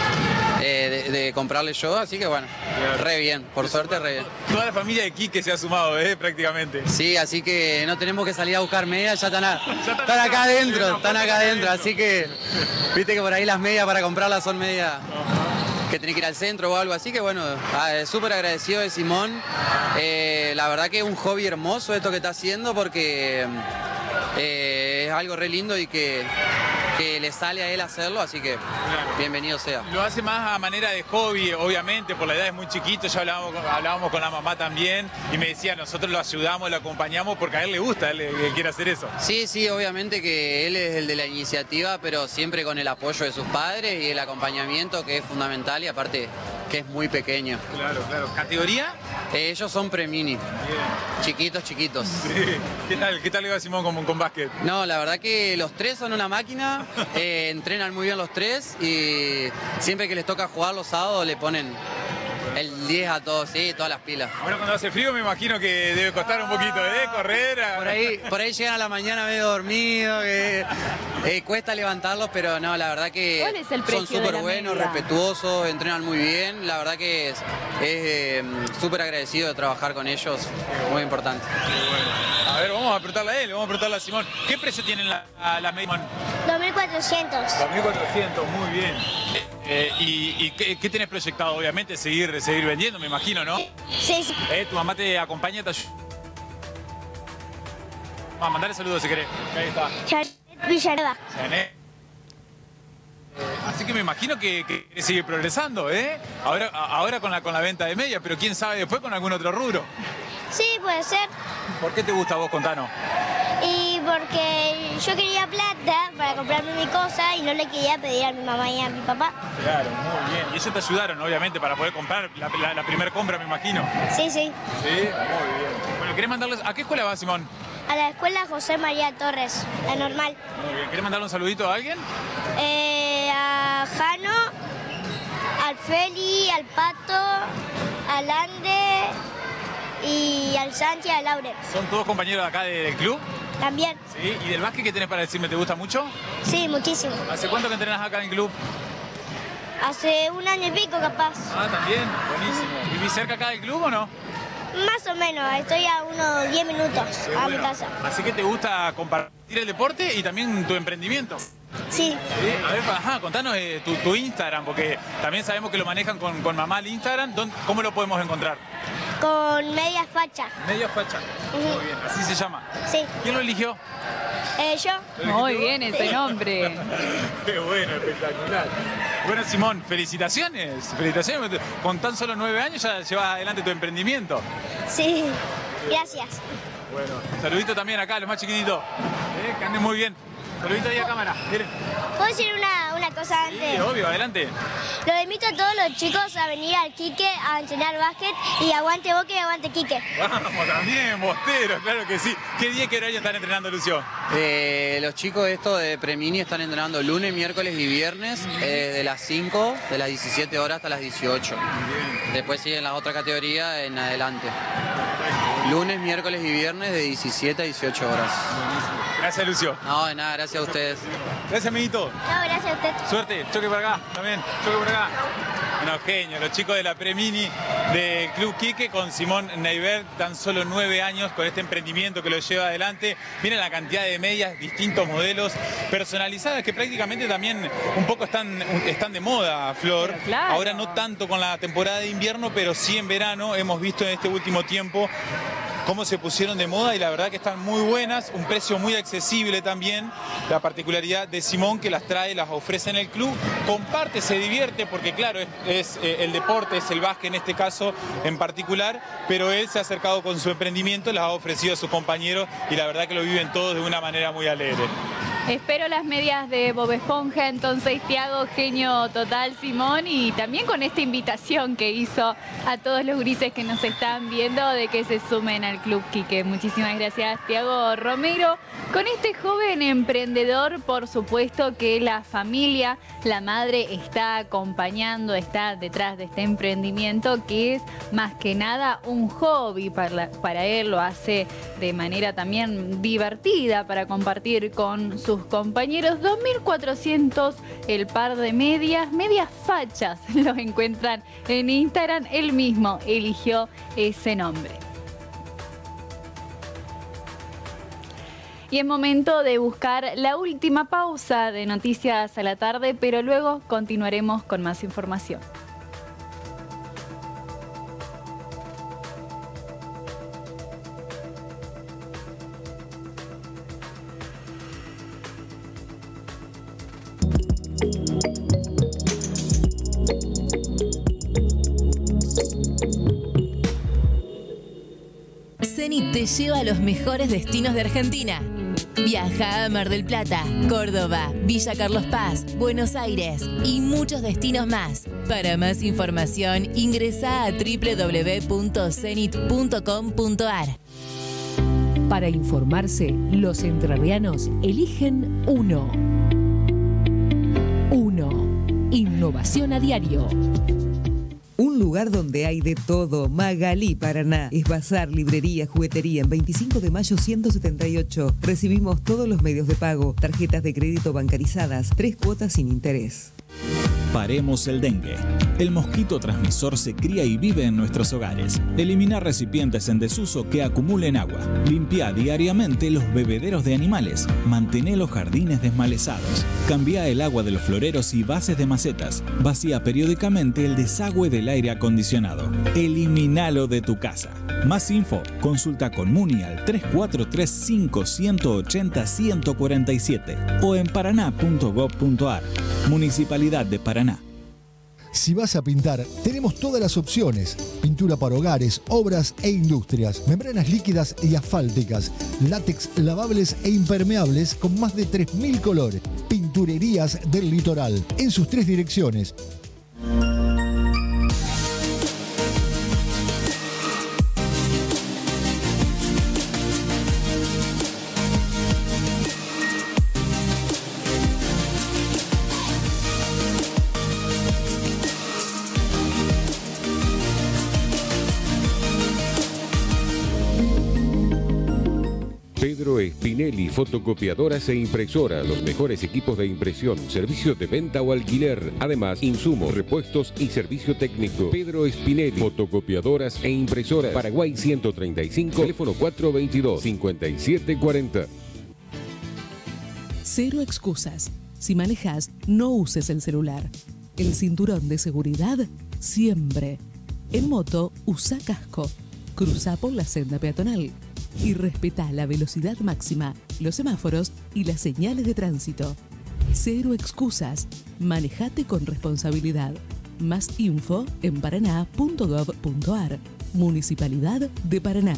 de comprarle yo, así que bueno, re bien, por suerte re bien. Toda la familia de Quique se ha sumado, prácticamente. Sí, así que no tenemos que salir a buscar medias, ya están acá adentro, así que viste que por ahí las medias para comprarlas son medias que tenés que ir al centro o algo, así que bueno, súper agradecido de Simón. La verdad que es un hobby hermoso esto que está haciendo porque es algo re lindo y que que le sale a él hacerlo, así que bienvenido sea. Lo hace más a manera de hobby, obviamente, por la edad es muy chiquito, ya hablábamos con la mamá también, y me decía, nosotros lo ayudamos, lo acompañamos, porque a él le gusta, él quiere hacer eso. Sí, obviamente que él es el de la iniciativa, pero siempre con el apoyo de sus padres y el acompañamiento, que es fundamental, y aparte que es muy pequeño. Claro. ¿Categoría? Ellos son premini. Chiquitos. Sí. ¿Qué tal le va Simón con básquet? No, la verdad que los tres son una máquina, entrenan muy bien los tres y siempre que les toca jugar los sábados le ponen el 10 a todos, sí, todas las pilas. Ahora cuando hace frío me imagino que debe costar un poquito, correr. Por ahí llegan a la mañana medio dormidos, cuesta levantarlos, pero no, la verdad que ¿cuál es el precio son súper buenos, respetuosos, entrenan muy bien, la verdad que es súper agradecido de trabajar con ellos, muy importante. A ver, vamos a preguntarle a él, vamos a preguntarle a Simón. ¿Qué precio tienen la media? 2.400. 2.400, muy bien. ¿Y qué tenés proyectado? Obviamente seguir vendiendo, me imagino, ¿no? Sí. ¿Tu mamá te acompaña? Vamos a mandarle saludos si querés. Ahí está. Janet Villanueva. Así que me imagino que querés seguir progresando, ¿eh? Ahora con la venta de medias, pero quién sabe después con algún otro rubro. Sí, puede ser. ¿Por qué te gusta a vos, contanos? Y porque yo quería plata para comprarme mi cosa y no le quería pedir a mi mamá y a mi papá. Claro, muy bien. Y ellos te ayudaron, obviamente, para poder comprar la primera compra, me imagino. Sí. Sí, muy bien. Bueno, ¿querés mandarles... ¿A qué escuela vas, Simón? A la escuela José María Torres, la normal. Muy bien. ¿Querés mandarle un saludito a alguien? A Jano, al Feli, al Pato, al Ande y al Santi y al Laure. ¿Son todos compañeros de acá del club? También. Sí. ¿Y del básquet qué tenés para decirme? ¿Te gusta mucho? Sí, muchísimo. ¿Hace cuánto que entrenás acá en el club? Hace 1 año y pico, capaz. Ah, también. Buenísimo. ¿Vivís cerca acá del club o no? Más o menos, estoy a unos 10 minutos a mi casa. Así que te gusta compartir el deporte y también tu emprendimiento. Sí. A ver, contanos tu Instagram, porque también sabemos que lo manejan con mamá el Instagram. ¿Cómo lo podemos encontrar? Con Media Facha. Media Facha. Muy bien, así se llama. Sí. ¿Quién lo eligió? Yo. Muy bien ese nombre. Qué bueno, espectacular. Bueno, Simón, felicitaciones. Con tan solo 9 años ya llevas adelante tu emprendimiento. Sí, gracias. Bueno, saludito también acá, los más chiquititos. Que anden muy bien. Saludito ahí a cámara. Miren. ¿Puedo decir una cosa antes? Sí, obvio, adelante. Los invito a todos los chicos a venir al Quique a entrenar básquet y aguante Boca y aguante Quique. Vamos, también, Bosteros, claro que sí. ¿Qué día y qué horario están entrenando, Lucio? Los chicos de Premini están entrenando lunes, miércoles y viernes de las 5, de las 17 horas hasta las 18. Después siguen las otras categorías en adelante. Lunes, miércoles y viernes de 17 a 18 horas. Gracias, Lucio. No, de nada, gracias a ustedes. Gracias, amiguito. No, gracias a usted. Suerte, choque por acá, también, choque por acá. Bueno, genio, los chicos de la Premini del Club Quique con Simón Neibert, tan solo 9 años con este emprendimiento que lo lleva adelante. Miren la cantidad de medias, distintos modelos personalizadas que prácticamente también un poco están de moda, Flor. Claro. Ahora no tanto con la temporada de invierno, pero sí en verano hemos visto en este último tiempo cómo se pusieron de moda y la verdad que están muy buenas, un precio muy accesible también. La particularidad de Simón que las trae, las ofrece en el club, comparte, se divierte porque claro, es el deporte, es el básquet en este caso en particular, pero él se ha acercado con su emprendimiento, las ha ofrecido a sus compañeros y la verdad que lo viven todos de una manera muy alegre. Espero las medias de Bob Esponja, entonces, Tiago, genio total, Simón, y también con esta invitación que hizo a todos los grises que nos están viendo de que se sumen al Club Quique. Muchísimas gracias, Tiago Romero. Con este joven emprendedor, por supuesto que la familia, la madre está acompañando, está detrás de este emprendimiento que es más que nada un hobby para él, lo hace de manera también divertida para compartir con sus compañeros. 2.400 el par de medias fachas, los encuentran en Instagram, él mismo eligió ese nombre. Y es momento de buscar la última pausa de Noticias a la Tarde, pero luego continuaremos con más información. te lleva a los mejores destinos de Argentina. Viaja a Mar del Plata, Córdoba, Villa Carlos Paz, Buenos Aires y muchos destinos más. Para más información, ingresa a www.cenit.com.ar. Para informarse, los entrerrianos eligen uno. Innovación a diario. Un lugar donde hay de todo. Magalí, Paraná. Es bazar, librería, juguetería. En 25 de mayo 178. Recibimos todos los medios de pago. Tarjetas de crédito bancarizadas. 3 cuotas sin interés. Paremos el dengue. El mosquito transmisor se cría y vive en nuestros hogares. Elimina recipientes en desuso que acumulen agua. Limpia diariamente los bebederos de animales. Mantén los jardines desmalezados. Cambia el agua de los floreros y bases de macetas. Vacía periódicamente el desagüe del aire acondicionado. Eliminalo de tu casa. Más info, consulta con Muni al 3435 180 147 o en paraná.gov.ar. Municipalidad de Paraná. Si vas a pintar, tenemos todas las opciones. Pintura para hogares, obras e industrias. Membranas líquidas y asfálticas. Látex lavables e impermeables con más de 3.000 colores. Pinturerías del Litoral, en sus 3 direcciones. Pedro Spinelli, fotocopiadoras e impresoras, los mejores equipos de impresión, servicios de venta o alquiler, además insumos, repuestos y servicio técnico. Pedro Spinelli, fotocopiadoras e impresoras, Paraguay 135, teléfono 422-5740. Cero excusas. Si manejas, no uses el celular. El cinturón de seguridad, siempre. En moto, usa casco. Cruza por la senda peatonal. Y respeta la velocidad máxima, los semáforos y las señales de tránsito. Cero excusas. Manejate con responsabilidad. Más info en paraná.gov.ar. Municipalidad de Paraná.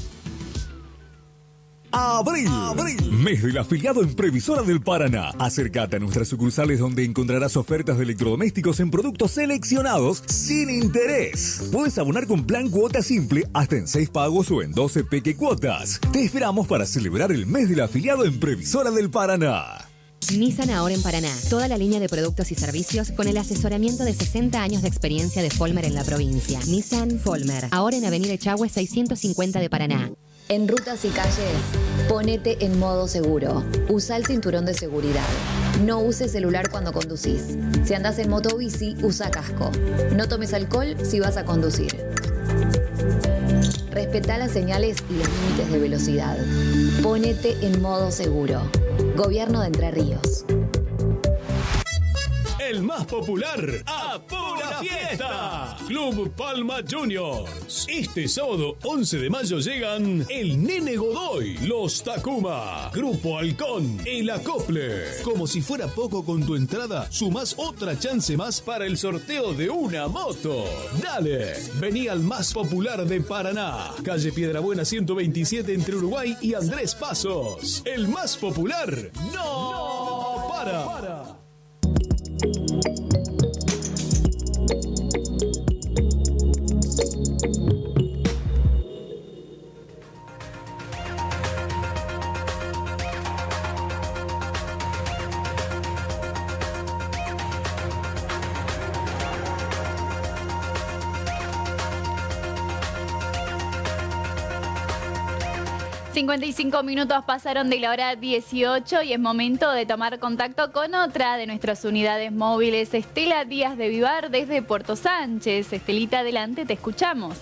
Abril, mes del afiliado en Previsora del Paraná. Acércate a nuestras sucursales donde encontrarás ofertas de electrodomésticos en productos seleccionados sin interés. Puedes abonar con plan cuota simple hasta en 6 pagos o en 12 peque cuotas. Te esperamos para celebrar el mes del afiliado en Previsora del Paraná. Nissan ahora en Paraná. Toda la línea de productos y servicios con el asesoramiento de 60 años de experiencia de Folmer en la provincia. Nissan Folmer. Ahora en Avenida Echagüe 650 de Paraná. En rutas y calles, ponete en modo seguro. Usa el cinturón de seguridad. No uses celular cuando conducís. Si andás en moto o bici, usa casco. No tomes alcohol si vas a conducir. Respetá las señales y los límites de velocidad. Ponete en modo seguro. Gobierno de Entre Ríos. El más popular, ¡a pura fiesta! Club Palma Juniors. Este sábado 11 de mayo llegan el Nene Godoy, los Takuma, Grupo Halcón, el Acople. Como si fuera poco con tu entrada, sumás otra chance más para el sorteo de una moto. Dale, vení al más popular de Paraná. Calle Piedrabuena 127 entre Uruguay y Andrés Pasos. El más popular no para. 55 minutos pasaron de la hora 18 y es momento de tomar contacto con otra de nuestras unidades móviles, Estela Díaz de Vivar desde Puerto Sánchez. Estelita, adelante, te escuchamos.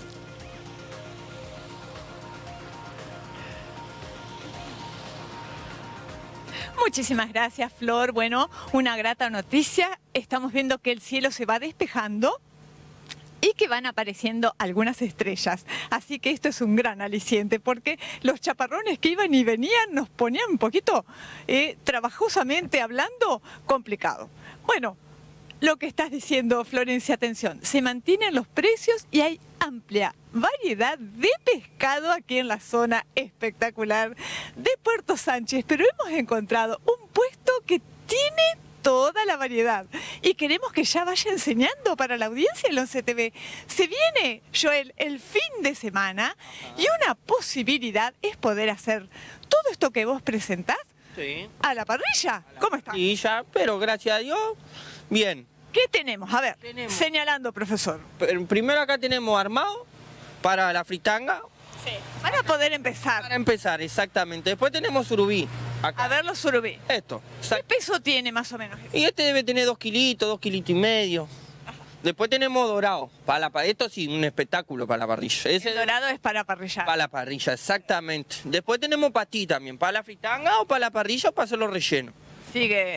Muchísimas gracias, Flor. Bueno, una grata noticia. Estamos viendo que el cielo se va despejando y que van apareciendo algunas estrellas. Así que esto es un gran aliciente, porque los chaparrones que iban y venían nos ponían un poquito, trabajosamente hablando, complicado. Bueno, lo que estás diciendo, Florencia, atención. Se mantienen los precios y hay amplia variedad de pescado aquí en la zona espectacular de Puerto Sánchez. Pero hemos encontrado un puesto que tiene toda la variedad y queremos que ya vaya enseñando para la audiencia en 11 TV. Se viene, Joel, el fin de semana y una posibilidad es poder hacer todo esto que vos presentás a la parrilla. ¿Cómo está? Sí, ya, pero gracias a Dios, bien. ¿Qué tenemos? A ver, señalando, profesor. Primero acá tenemos armado para la fritanga. Sí, para poder empezar. Para empezar, exactamente. Después tenemos surubí. Acá. A ver los surubí. Esto. ¿Qué peso tiene más o menos? Y este debe tener 2 kilitos, 2 kilitos y medio. Ajá. Después tenemos dorado. Esto sí, un espectáculo para la parrilla. El dorado es para parrilla. Para la parrilla, exactamente. Después tenemos patí también, para la fritanga o para la parrilla o para hacerlo relleno. Sigue.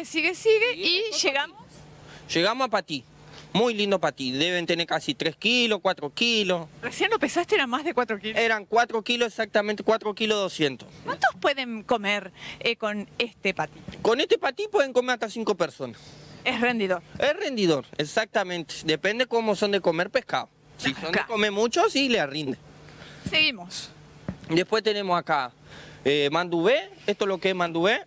Y llegamos. Llegamos a patí. Muy lindo patí. Deben tener casi 3 kilos, 4 kilos. Recién lo pesaste, eran más de 4 kilos. Eran 4 kilos exactamente, 4 kilos 200. ¿Cuántos pueden comer con este patí? Con este patí pueden comer hasta 5 personas. ¿Es rendidor? Es rendidor, exactamente. Depende cómo son de comer pescado. Si son de comer mucho, sí le rinde. Seguimos. Después tenemos acá mandubé. Esto es lo que es mandubé.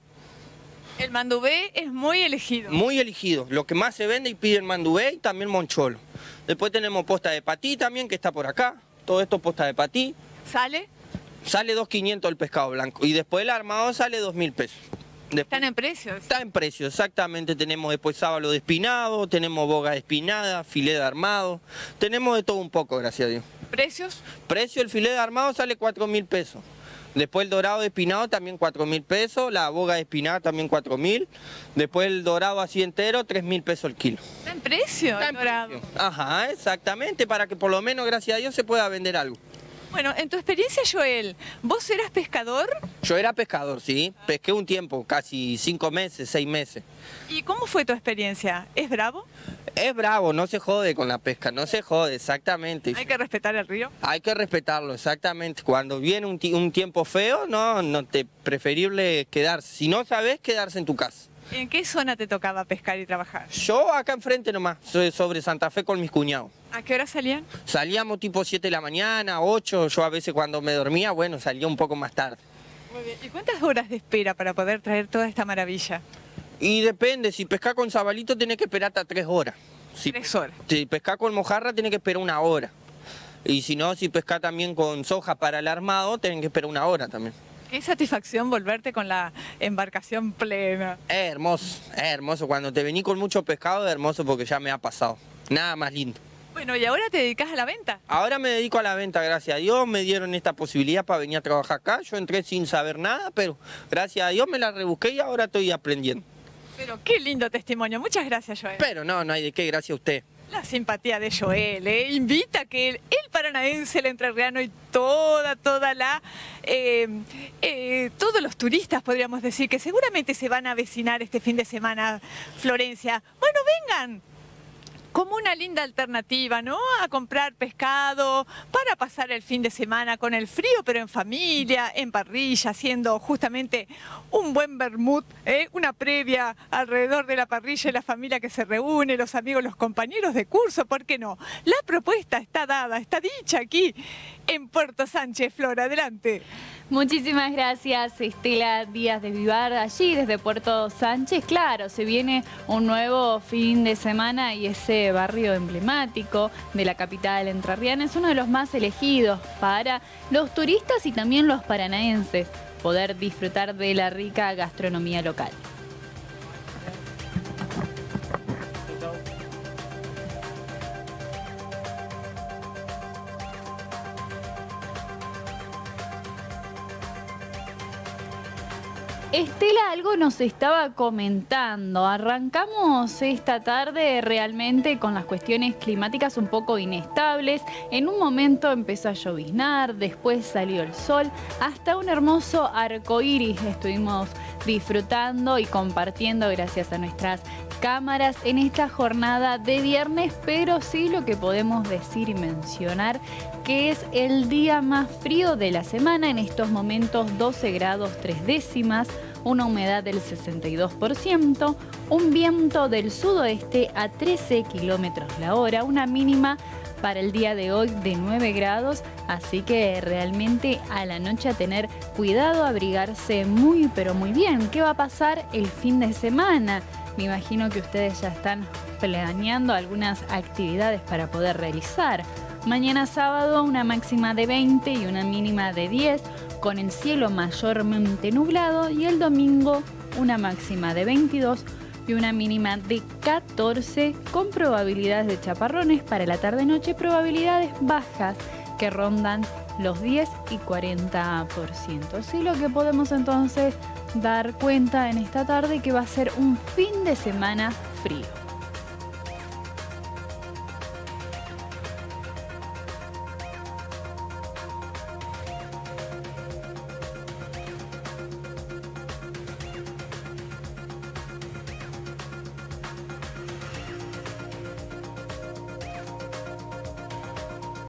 El mandubé es muy elegido. Muy elegido. Lo que más se vende y piden mandubé y también moncholo. Después tenemos posta de patí también, que está por acá. Todo esto posta de patí. ¿Sale? Sale 2.500 el pescado blanco. Y después el armado sale 2.000 pesos. Después, ¿están en precios? Está en precio, exactamente. Tenemos después sábalo de espinado, tenemos boga de espinada, filé de armado. Tenemos de todo un poco, gracias a Dios. ¿Precios? Precio, el filé de armado sale 4.000 pesos. Después el dorado de espinado también 4.000 pesos, la boga de espinada también 4.000. Después el dorado así entero, 3.000 pesos el kilo. ¿Está en precio el dorado? Precio. Ajá, exactamente, para que por lo menos, gracias a Dios, se pueda vender algo. Bueno, en tu experiencia, Joel, ¿vos eras pescador? Yo era pescador, sí. Pesqué un tiempo, casi 5 meses, 6 meses. ¿Y cómo fue tu experiencia? ¿Es bravo? Es bravo, no se jode con la pesca, no se jode, exactamente. ¿Hay que respetar el río? Hay que respetarlo, exactamente. Cuando viene un tiempo feo, no te preferible quedarse. Si no sabes, quedarse en tu casa. ¿En qué zona te tocaba pescar y trabajar? Yo acá enfrente nomás, soy sobre Santa Fe con mis cuñados. ¿A qué hora salían? Salíamos tipo 7 de la mañana, 8. Yo a veces cuando me dormía, bueno, salía un poco más tarde. Muy bien. ¿Y cuántas horas de espera para poder traer toda esta maravilla? Y depende, si pescas con sabalito tenés que esperar hasta 3 horas. 3 horas. Si pescas con mojarra tenés que esperar 1 hora. Y si no, si pescas también con soja para el armado, tenés que esperar 1 hora también. Qué satisfacción volverte con la embarcación plena. Es hermoso. Cuando te venís con mucho pescado es hermoso porque ya me ha pasado. Nada más lindo. Bueno, ¿y ahora te dedicas a la venta? Ahora me dedico a la venta, gracias a Dios. Me dieron esta posibilidad para venir a trabajar acá. Yo entré sin saber nada, pero gracias a Dios me la rebusqué y ahora estoy aprendiendo. Pero qué lindo testimonio. Muchas gracias, Joel. Pero no hay de qué, gracias a usted. La simpatía de Joel, invita a que el paranaense, el entrerriano y todos los turistas, podríamos decir, que seguramente se van a avecinar este fin de semana, Florencia. Bueno, vengan. Como una linda alternativa, ¿no? A comprar pescado para pasar el fin de semana con el frío, pero en familia, en parrilla, haciendo justamente un buen vermut, una previa alrededor de la parrilla y la familia que se reúne, los amigos, los compañeros de curso, ¿por qué no? La propuesta está dada, está dicha aquí en Puerto Sánchez. Flor, adelante. Muchísimas gracias, Estela Díaz de Vivar, allí desde Puerto Sánchez. Claro, se viene un nuevo fin de semana y ese barrio emblemático de la capital entrerriana es uno de los más elegidos para los turistas y también los paranaenses poder disfrutar de la rica gastronomía local. Estela algo nos estaba comentando. Arrancamos esta tarde realmente con las cuestiones climáticas un poco inestables. En un momento empezó a lloviznar, después salió el sol, hasta un hermoso arco iris estuvimos disfrutando y compartiendo gracias a nuestras cámaras en esta jornada de viernes, pero sí lo que podemos decir y mencionar que es el día más frío de la semana, en estos momentos 12 grados 3 décimas, una humedad del 62%, un viento del sudoeste a 13 kilómetros la hora, una mínima para el día de hoy de 9 grados, así que realmente a la noche a tener cuidado, abrigarse muy pero muy bien. ¿Qué va a pasar el fin de semana? Me imagino que ustedes ya están planeando algunas actividades para poder realizar. Mañana sábado una máxima de 20 y una mínima de 10, con el cielo mayormente nublado, y el domingo una máxima de 22 y una mínima de 14, con probabilidades de chaparrones para la tarde-noche, probabilidades bajas que rondan los 10 y 40%. Sí, lo que podemos entonces dar cuenta en esta tarde que va a ser un fin de semana frío.